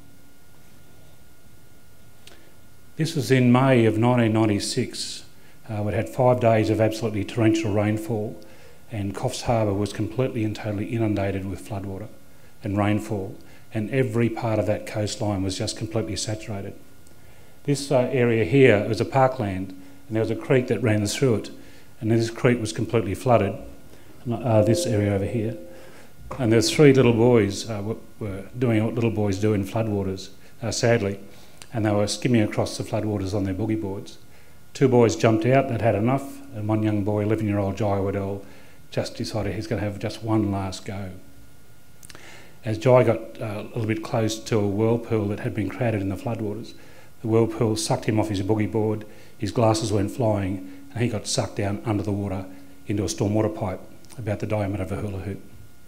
This was in May of 1996. We'd had 5 days of absolutely torrential rainfall, and Coffs Harbour was completely and totally inundated with floodwater and rainfall, and every part of that coastline was just completely saturated. This area here was a parkland, and there was a creek that ran through it, and this creek was completely flooded, this area over here. And there's 3 little boys were doing what little boys do in floodwaters, sadly, and they were skimming across the floodwaters on their boogie boards. 2 boys jumped out, they'd had enough, and one young boy, 11-year-old Jai Waddell, just decided he's going to have just one last go. As Jai got a little bit close to a whirlpool that had been created in the floodwaters, the whirlpool sucked him off his boogie board, his glasses went flying, and he got sucked down under the water into a stormwater pipe about the diameter of a hula hoop.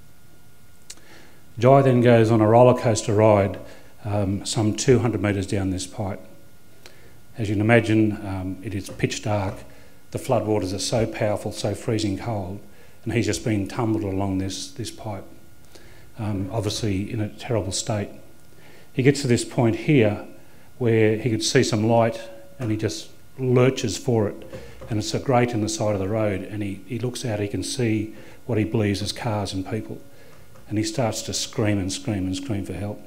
Jai then goes on a roller coaster ride some 200 metres down this pipe. As you can imagine, it is pitch dark, the floodwaters are so powerful, so freezing cold, and he's just been tumbled along this pipe, obviously in a terrible state. He gets to this point here where he could see some light and he just lurches for it, and it's a grate in the side of the road, and he looks out, he can see what he believes is cars and people, and he starts to scream and scream and scream for help.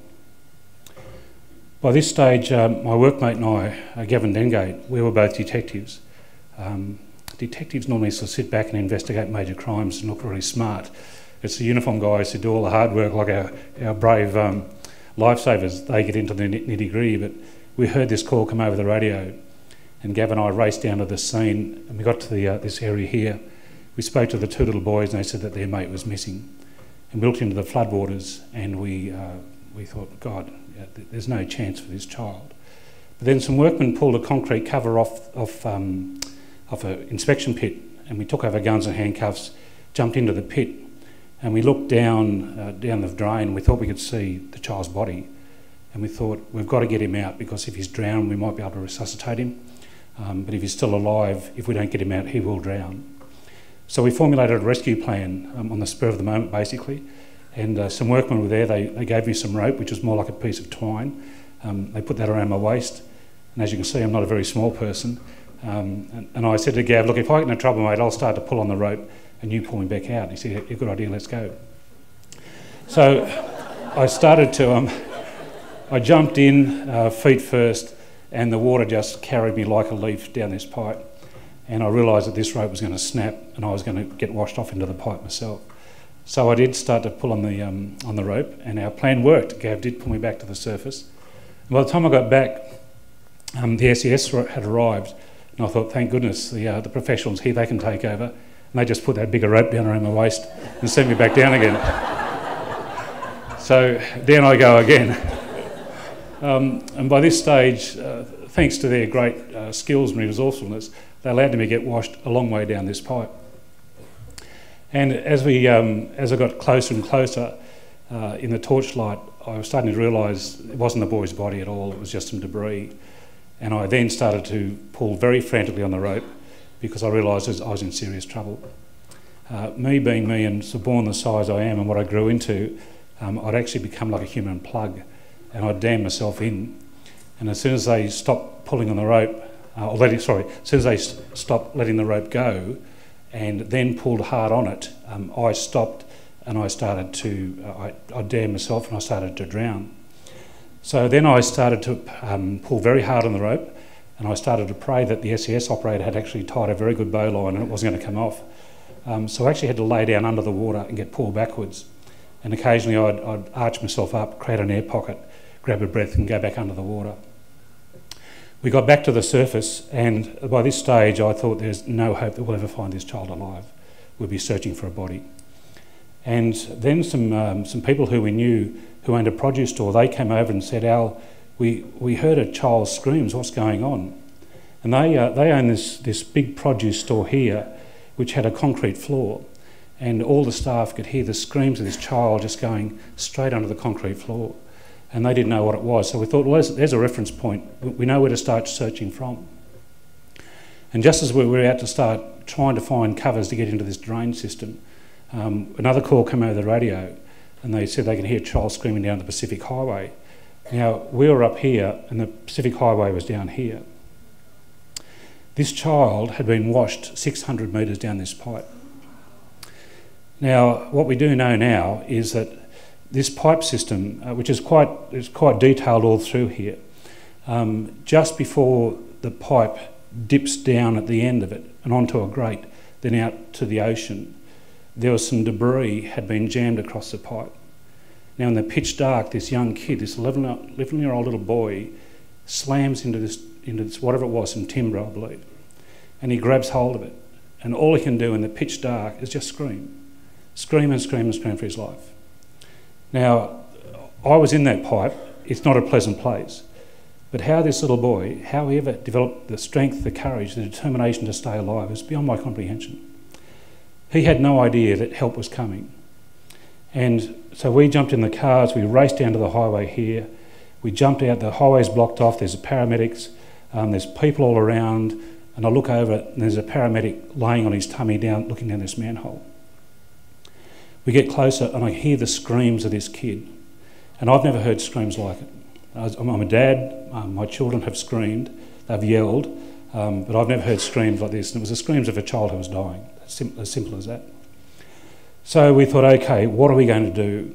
By this stage, my workmate and I, Gavin Dengate, we were both detectives. detectives normally sort of sit back and investigate major crimes and look really smart. It's the uniformed guys who do all the hard work, like our brave lifesavers. They get into the nitty-gritty, but we heard this call come over the radio, and Gav and I raced down to the scene, and we got to this area here. We spoke to the two little boys, and they said that their mate was missing. And we looked into the floodwaters, and we thought, God, there's no chance for this child. But then some workmen pulled a concrete cover off an inspection pit, and we took over guns and handcuffs, jumped into the pit, and we looked down the drain, and we thought we could see the child's body. And we thought, we've got to get him out, because if he's drowned, we might be able to resuscitate him. But if he's still alive, if we don't get him out, he will drown. So we formulated a rescue plan on the spur of the moment, basically. And some workmen were there. They gave me some rope, which was more like a piece of twine. They put that around my waist. And as you can see, I'm not a very small person. And I said to Gav, look, if I get into trouble, mate, I'll start to pull on the rope and you pull me back out. And he said, yeah, good idea, let's go. So I started to, I jumped in feet first, and the water just carried me like a leaf down this pipe. And I realised that this rope was going to snap and I was going to get washed off into the pipe myself. So I did start to pull on the rope, and our plan worked. Gav did pull me back to the surface. And by the time I got back, the SES had arrived, and I thought, thank goodness, the professionals here, they can take over. And they just put that bigger rope down around my waist and sent me back down again. So down I go again. And by this stage, thanks to their great skills and resourcefulness, they allowed me to get washed a long way down this pipe. And as I got closer and closer in the torchlight, I was starting to realise it wasn't the boy's body at all, it was just some debris. And I then started to pull very frantically on the rope because I realised I was in serious trouble. Me being me and so born the size I am and what I grew into, I'd actually become like a human plug, and I'd dam myself in. And as soon as they stopped pulling on the rope, as soon as they stopped letting the rope go and then pulled hard on it, I stopped and I started to, I damned myself and I started to drown. So then I started to pull very hard on the rope, and I started to pray that the SES operator had actually tied a very good bowline and it wasn't going to come off. So I actually had to lay down under the water and get pulled backwards. And occasionally I'd arch myself up, create an air pocket, grab a breath and go back under the water. We got back to the surface, and by this stage I thought there's no hope that we'll ever find this child alive. We'll be searching for a body. And then some people who we knew who owned a produce store, they came over and said, Al, we heard a child's screams, what's going on? And they own this big produce store here, which had a concrete floor, and all the staff could hear the screams of this child just going straight under the concrete floor. And they didn't know what it was. So we thought, well, there's a reference point. We know where to start searching from. And just as we were out to start trying to find covers to get into this drain system, another call came over the radio, and they said they could hear a child screaming down the Pacific Highway. Now, we were up here, and the Pacific Highway was down here. This child had been washed 600 metres down this pipe. Now, what we do know now is that this pipe system, which is quite detailed all through here, just before the pipe dips down at the end of it and onto a grate, then out to the ocean, there was some debris had been jammed across the pipe. Now in the pitch dark, this young kid, this 11-year-old little boy, slams into this whatever it was, some timber, I believe, and he grabs hold of it, and all he can do in the pitch dark is just scream and scream and scream for his life. Now, I was in that pipe. It's not a pleasant place. But how this little boy, how he ever developed the strength, the courage, the determination to stay alive is beyond my comprehension. He had no idea that help was coming. And so we jumped in the cars, we raced down to the highway here, we jumped out, the highway's blocked off, there's paramedics, there's people all around, and I look over and there's a paramedic laying on his tummy down, looking down this manhole. We get closer and I hear the screams of this kid, and I've never heard screams like it. I'm a dad, my children have screamed, they've yelled, but I've never heard screams like this, and it was the screams of a child who was dying, as simple as that. So we thought, okay, what are we going to do?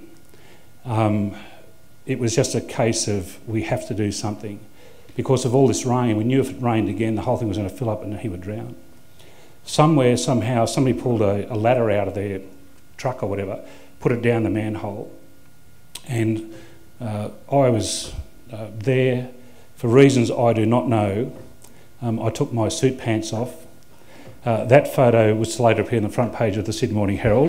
It was just a case of we have to do something. Because of all this rain, we knew if it rained again, the whole thing was going to fill up and he would drown. somewhere, somehow, somebody pulled a ladder out of their truck or whatever, put it down the manhole, and I was there for reasons I do not know. I took my suit pants off. That photo was to later appear on the front page of the Sydney Morning Herald.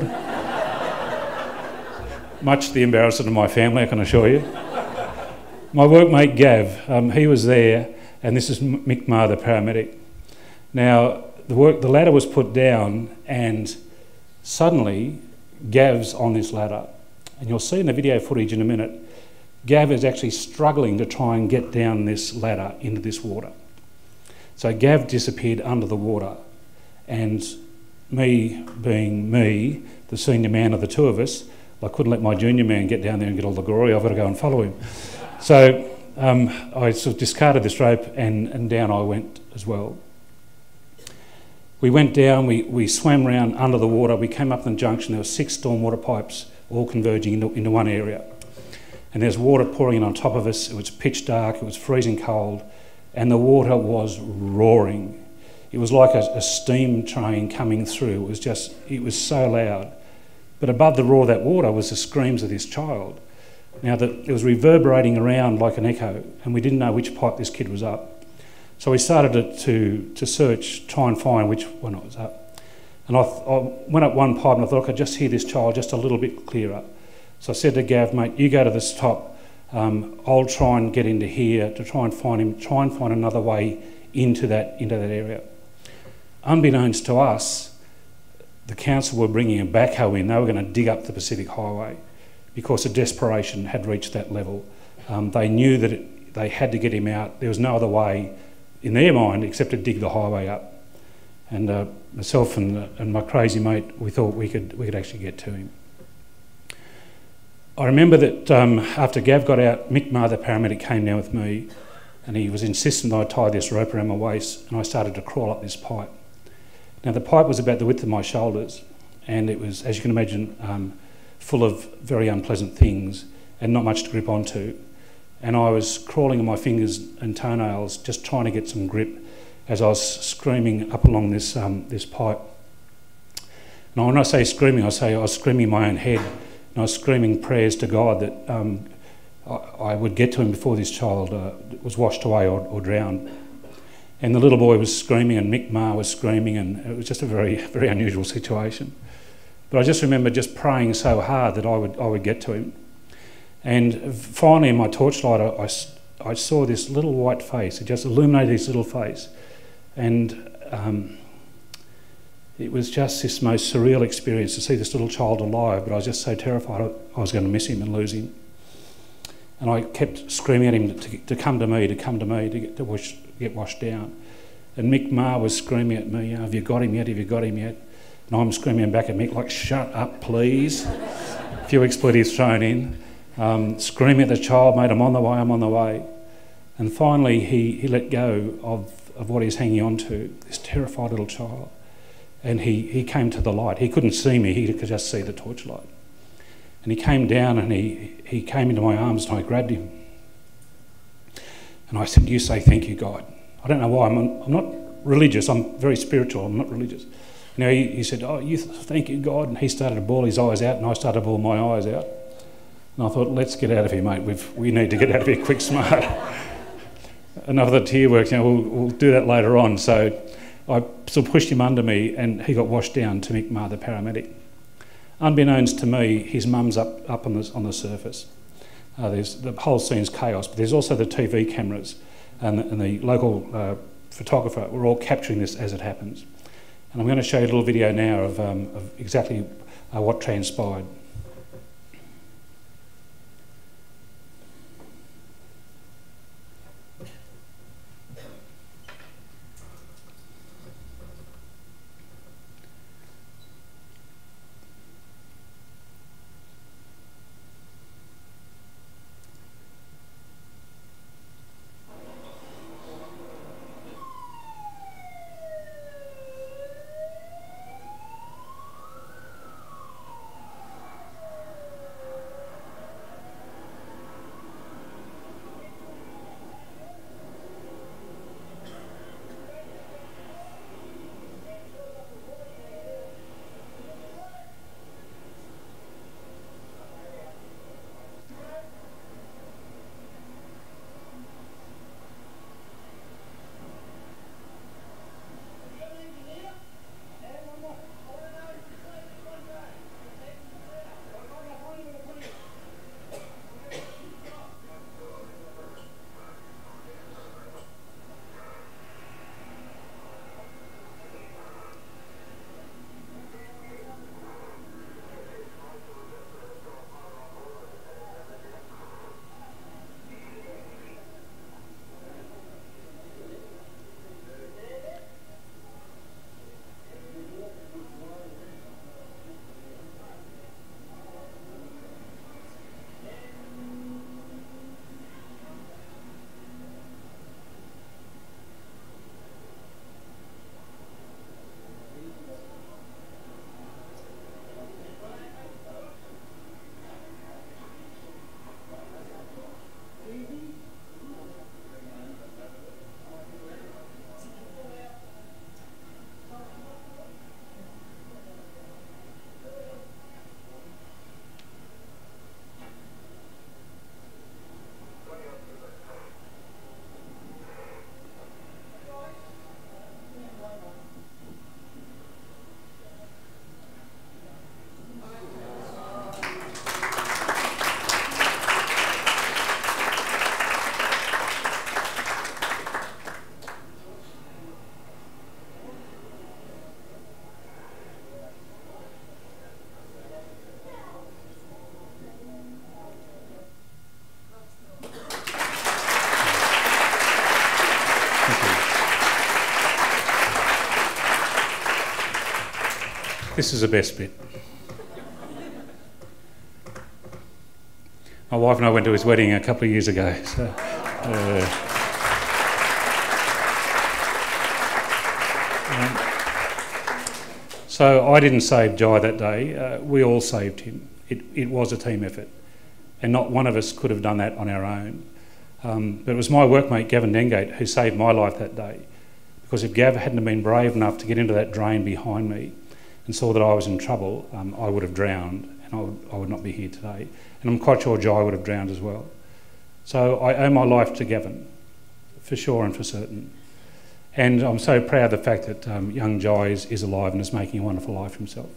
Much to the embarrassment of my family, I can assure you. My workmate Gav, he was there, and this is Mick Maher, the paramedic. Now, the ladder was put down, and suddenly Gav's on this ladder. And you'll see in the video footage in a minute, Gav is actually struggling to try and get down this ladder into this water. So Gav disappeared under the water, and me being me, the senior man of the two of us, I couldn't let my junior man get down there and get all the glory. I've got to go and follow him. So I sort of discarded this rope, and down I went as well. We went down, we swam around under the water, we came up in the junction, there were 6 stormwater pipes all converging into one area. And there's water pouring in on top of us, it was pitch dark, it was freezing cold, and the water was roaring. It was like a steam train coming through, it was so loud. But above the roar of that water was the screams of this child. Now, it was reverberating around like an echo, and we didn't know which pipe this kid was up. So we started to search, try and find which one it was up. And I went up one pipe and I thought I could just hear this child just a little bit clearer. So I said to Gav, mate, you go to this top, I'll try and get into here to try and find him, try and find another way into that area. Unbeknownst to us, the council were bringing a backhoe in. They were going to dig up the Pacific Highway because the desperation had reached that level. They knew that they had to get him out. There was no other way in their mind except to dig the highway up. And myself and my crazy mate, we thought we could actually get to him. I remember that after Gav got out, Mick Maher, the paramedic, came down with me, and he was insistent that I tie this rope around my waist, and I started to crawl up this pipe. Now, the pipe was about the width of my shoulders, and it was, as you can imagine, full of very unpleasant things and not much to grip onto. And I was crawling on my fingers and toenails, just trying to get some grip as I was screaming up along this pipe. Now, when I say screaming, I was screaming in my own head, and I was screaming prayers to God that I would get to him before this child was washed away or drowned. And the little boy was screaming, and Mick Maher was screaming, and it was just a very, very unusual situation. But I just remember just praying so hard that I would get to him. And finally, in my torchlight, I saw this little white face. It just illuminated his little face. And it was just this most surreal experience to see this little child alive, but I was just so terrified I was going to miss him and lose him. And I kept screaming at him to come to me, to get washed down. And Mick Maher was screaming at me, have you got him yet, have you got him yet? And I'm screaming back at Mick like, shut up, please. A few expletives thrown in. Screaming at the child, mate, I'm on the way, I'm on the way. And finally he let go of what he's hanging on to, this terrified little child. And he came to the light. He couldn't see me, he could just see the torchlight. And he came down and he came into my arms and I grabbed him. And I said, you say thank you, God. I don't know why, I'm not religious, I'm very spiritual, I'm not religious. Now he said, oh, you thank you, God. And he started to bawl his eyes out and I started to bawl my eyes out. And I thought, let's get out of here, mate. We need to get out of here quick, smart. Enough of the tear works, we'll do that later on. So I sort of pushed him under me and he got washed down to Mick Maher, the paramedic. Unbeknownst to me, his mum's up on the surface. The whole scene's chaos, but there's also the TV cameras and the local photographer. We're all capturing this as it happens. And I'm going to show you a little video now of exactly what transpired. This is the best bit. My wife and I went to his wedding a couple of years ago. So I didn't save Jai that day. We all saved him. It was a team effort, and not one of us could have done that on our own. But it was my workmate Gavin Dengate who saved my life that day, because if Gav hadn't been brave enough to get into that drain behind me and saw that I was in trouble, I would have drowned, and I would not be here today. And I'm quite sure Jai would have drowned as well. So I owe my life to Gavin, for sure and for certain. And I'm so proud of the fact that young Jai is alive and is making a wonderful life for himself.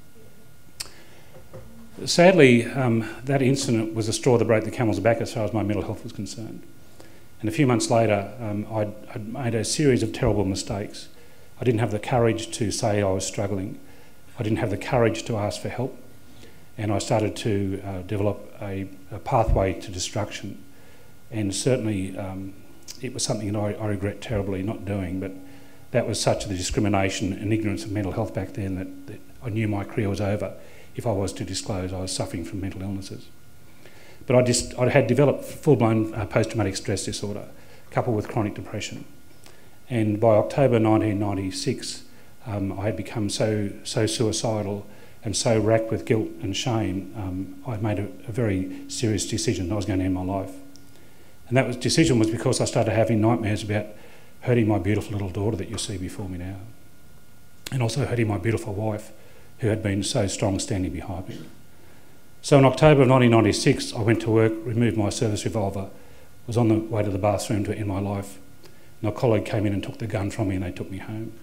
Sadly, that incident was the straw that broke the camel's back as far as my mental health was concerned. And a few months later, I'd made a series of terrible mistakes. I didn't have the courage to say I was struggling. I didn't have the courage to ask for help. And I started to develop a pathway to destruction. And certainly it was something that I regret terribly not doing, but that was such the discrimination and ignorance of mental health back then that I knew my career was over if I was to disclose I was suffering from mental illnesses. But I had developed full-blown post-traumatic stress disorder coupled with chronic depression. And by October 1996, I had become so suicidal and so racked with guilt and shame, I made a very serious decision that I was going to end my life. And that decision was because I started having nightmares about hurting my beautiful little daughter that you see before me now, and also hurting my beautiful wife, who had been so strong standing behind me. So in October of 1996, I went to work, removed my service revolver, was on the way to the bathroom to end my life, and a colleague came in and took the gun from me and they took me home.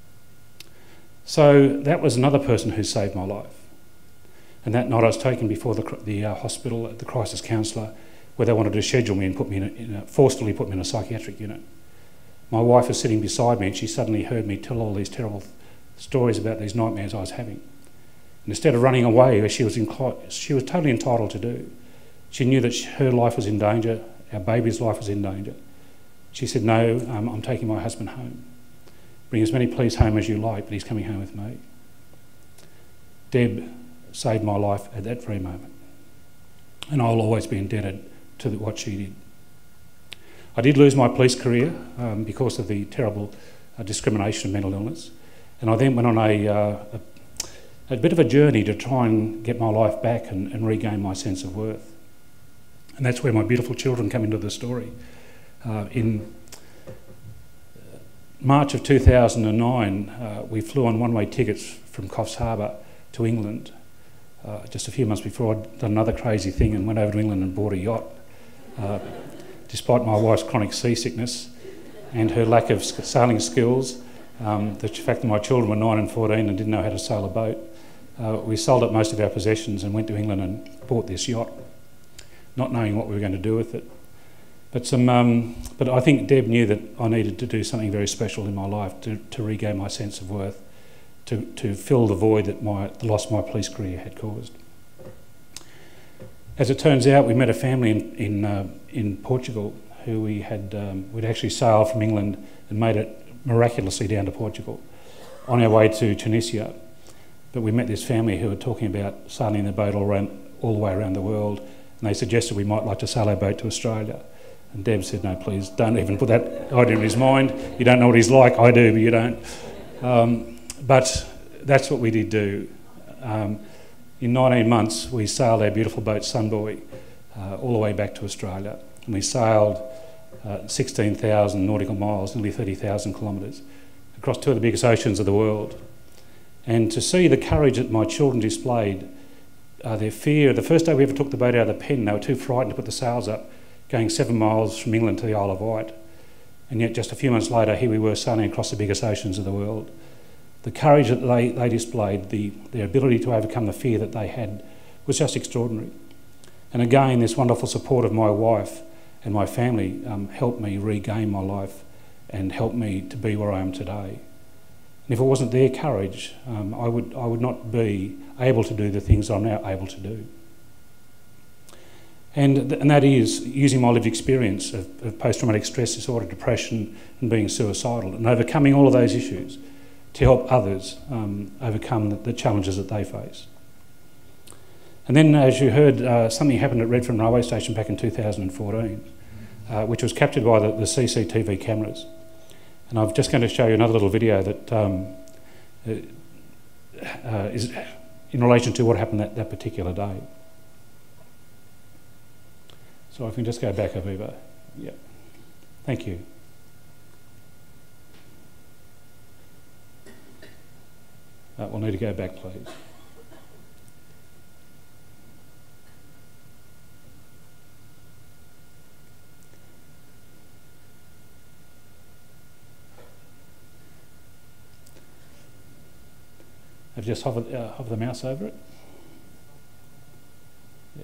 So that was another person who saved my life. And that night I was taken before the hospital, the crisis counsellor, where they wanted to schedule me and put me forcefully put me in a psychiatric unit. My wife was sitting beside me and she suddenly heard me tell all these terrible stories about these nightmares I was having. And instead of running away, as she was totally entitled to do, she knew that her life was in danger, our baby's life was in danger. She said, no, I'm taking my husband home. Bring as many police home as you like, but he's coming home with me. Deb saved my life at that very moment. And I'll always be indebted to what she did. I did lose my police career because of the terrible discrimination of mental illness. And I then went on a bit of a journey to try and get my life back and regain my sense of worth. And that's where my beautiful children come into the story. In March of 2009, we flew on one-way tickets from Coffs Harbour to England. Just a few months before, I'd done another crazy thing and went over to England and bought a yacht. Despite my wife's chronic seasickness and her lack of sailing skills, the fact that my children were 9 and 14 and didn't know how to sail a boat, we sold up most of our possessions and went to England and bought this yacht, not knowing what we were going to do with it. But I think Deb knew that I needed to do something very special in my life to regain my sense of worth, to fill the void that the loss of my police career had caused. As it turns out, we met a family in Portugal who we'd actually sailed from England and made it miraculously down to Portugal on our way to Tunisia. But we met this family who were talking about sailing the boat all the way around the world, and they suggested we might like to sail our boat to Australia. And Deb said, no, please, don't even put that idea in his mind. You don't know what he's like. I do, but you don't. But that's what we did do. In 19 months, we sailed our beautiful boat, Sunboy, all the way back to Australia. And we sailed 16,000 nautical miles, nearly 30,000 kilometres, across two of the biggest oceans of the world. And to see the courage that my children displayed, their fear, the first day we ever took the boat out of the pen, they were too frightened to put the sails up, going 7 miles from England to the Isle of Wight. And yet just a few months later, here we were sailing across the biggest oceans of the world. The courage that they displayed, their ability to overcome the fear that they had was just extraordinary. And again, this wonderful support of my wife and my family helped me regain my life and helped me to be where I am today. And if it wasn't their courage, I would not be able to do the things I'm now able to do. And that is using my lived experience of post-traumatic stress disorder, depression and being suicidal, and overcoming all of those issues to help others overcome the challenges that they face. And then, as you heard, something happened at Redfern Railway Station back in 2014, which was captured by the CCTV cameras. And I'm just going to show you another little video that is in relation to what happened that particular day. So if we can just go back, Aviva. Yeah. Thank you. We'll need to go back, please. I've just hover the mouse over it. Yeah.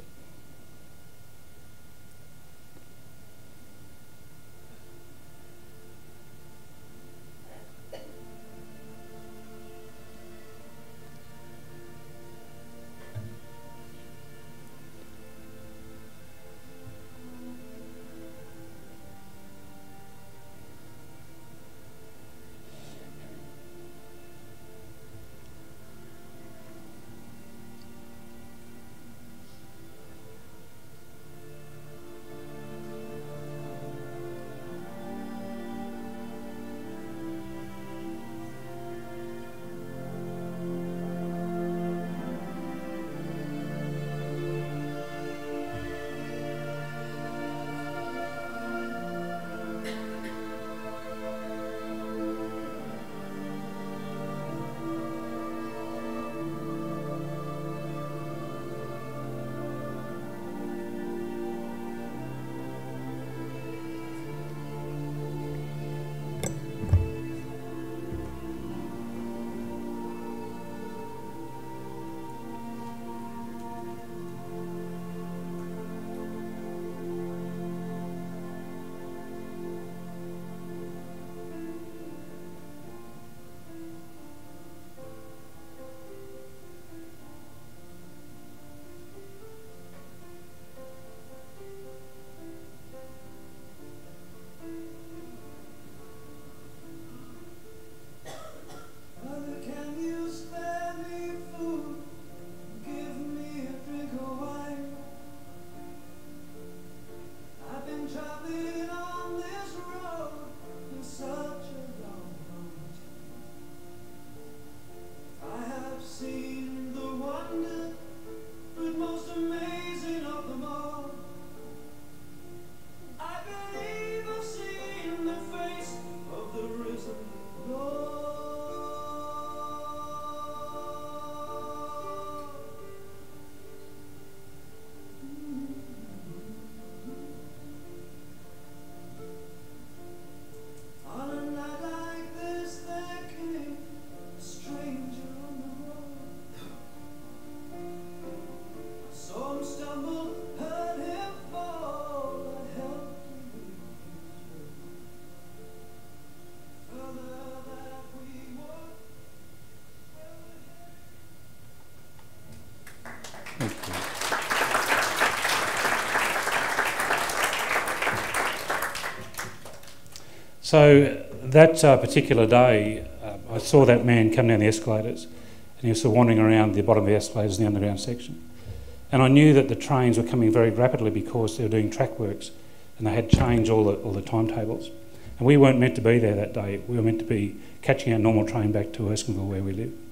So that particular day, I saw that man come down the escalators, and he was sort of wandering around the bottom of the escalators in the underground section. And I knew that the trains were coming very rapidly because they were doing track works, and they had changed all the timetables. And we weren't meant to be there that day. We were meant to be catching our normal train back to Erskineville, where we live.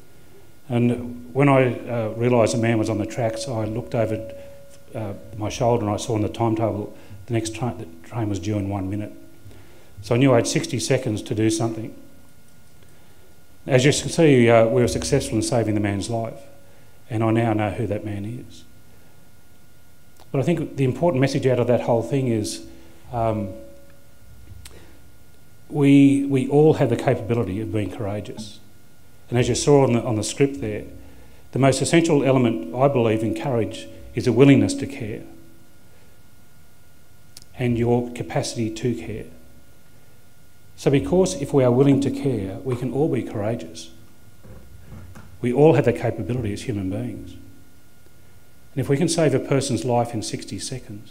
And when I realised a man was on the tracks, I looked over my shoulder and I saw on the timetable the next train was due in 1 minute. So I knew I had 60 seconds to do something. As you can see, we were successful in saving the man's life, and I now know who that man is. But I think the important message out of that whole thing is we all have the capability of being courageous. And as you saw on the script there, the most essential element, I believe, in courage is a willingness to care and your capacity to care. So because if we are willing to care, we can all be courageous. We all have the capability as human beings. And if we can save a person's life in 60 seconds,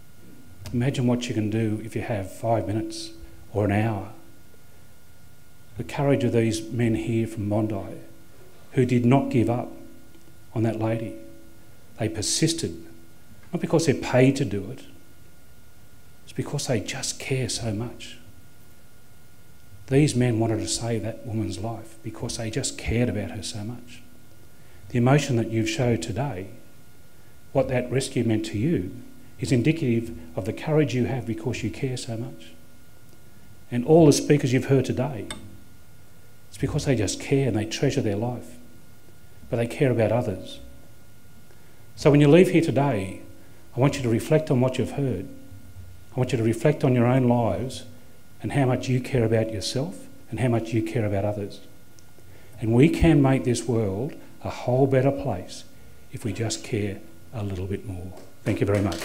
imagine what you can do if you have 5 minutes or an hour. the courage of these men here from Bondi who did not give up on that lady. They persisted, not because they're paid to do it, it's because they just care so much. These men wanted to save that woman's life because they just cared about her so much. The emotion that you've showed today, what that rescue meant to you, is indicative of the courage you have because you care so much. And all the speakers you've heard today, it's because they just care and they treasure their life, but they care about others. So when you leave here today, I want you to reflect on what you've heard. I want you to reflect on your own lives and how much you care about yourself and how much you care about others. And we can make this world a whole better place if we just care a little bit more. Thank you very much.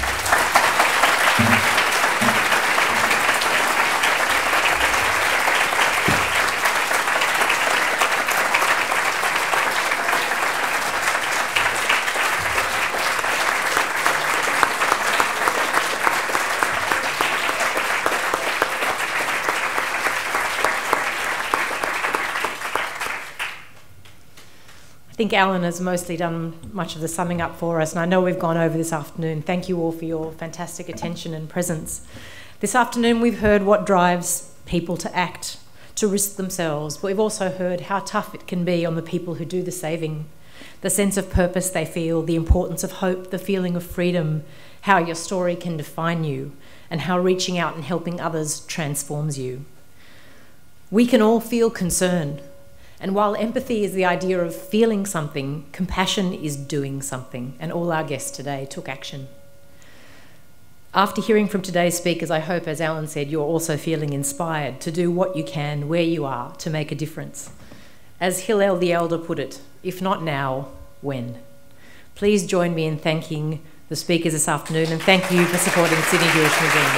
I think Alan has mostly done much of the summing up for us, and I know we've gone over this afternoon. Thank you all for your fantastic attention and presence. This afternoon we've heard what drives people to act, to risk themselves, but we've also heard how tough it can be on the people who do the saving, the sense of purpose they feel, the importance of hope, the feeling of freedom, how your story can define you, and how reaching out and helping others transforms you. We can all feel concern. And while empathy is the idea of feeling something, compassion is doing something, and all our guests today took action. After hearing from today's speakers, I hope, as Alan said, you're also feeling inspired to do what you can, where you are, to make a difference. As Hillel the Elder put it, if not now, when? Please join me in thanking the speakers this afternoon, and thank you for supporting Sydney Jewish Museum.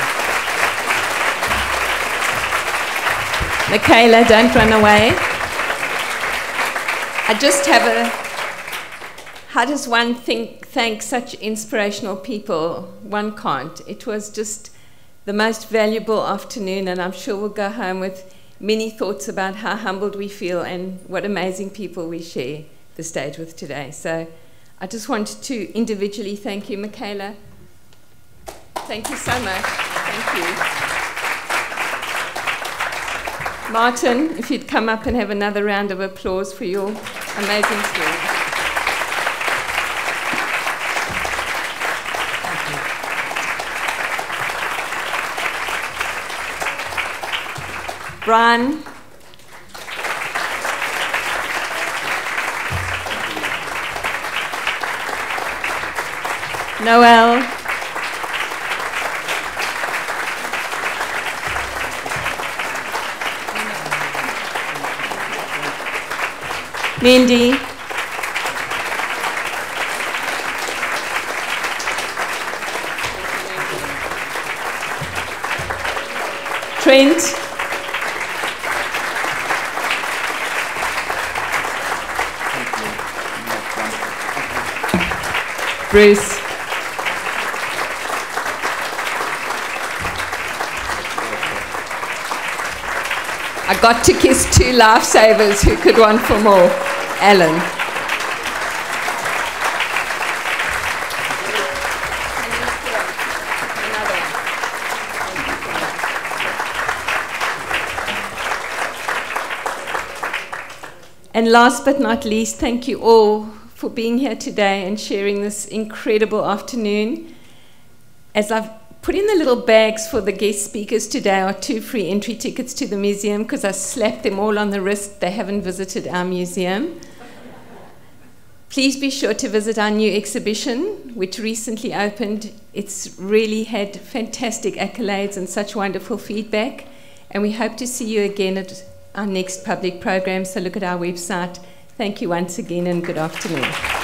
Michaela, don't run away. I just have how does one thank such inspirational people? One can't. It was just the most valuable afternoon, and I'm sure we'll go home with many thoughts about how humbled we feel and what amazing people we share the stage with today. So I just wanted to individually thank you, Michaela. Thank you so much. Thank you. Martin, if you'd come up and have another round of applause for your amazing story. Brian. Noel. Mindy. Trent. Bruce. I got to kiss two lifesavers who could want for more. Alan. And last but not least, thank you all for being here today and sharing this incredible afternoon. As I've put in the little bags for the guest speakers today are 2 free entry tickets to the museum because I slapped them all on the wrist. They haven't visited our museum. Please be sure to visit our new exhibition, which recently opened. It's really had fantastic accolades and such wonderful feedback. And we hope to see you again at our next public program. So look at our website. Thank you once again and good afternoon.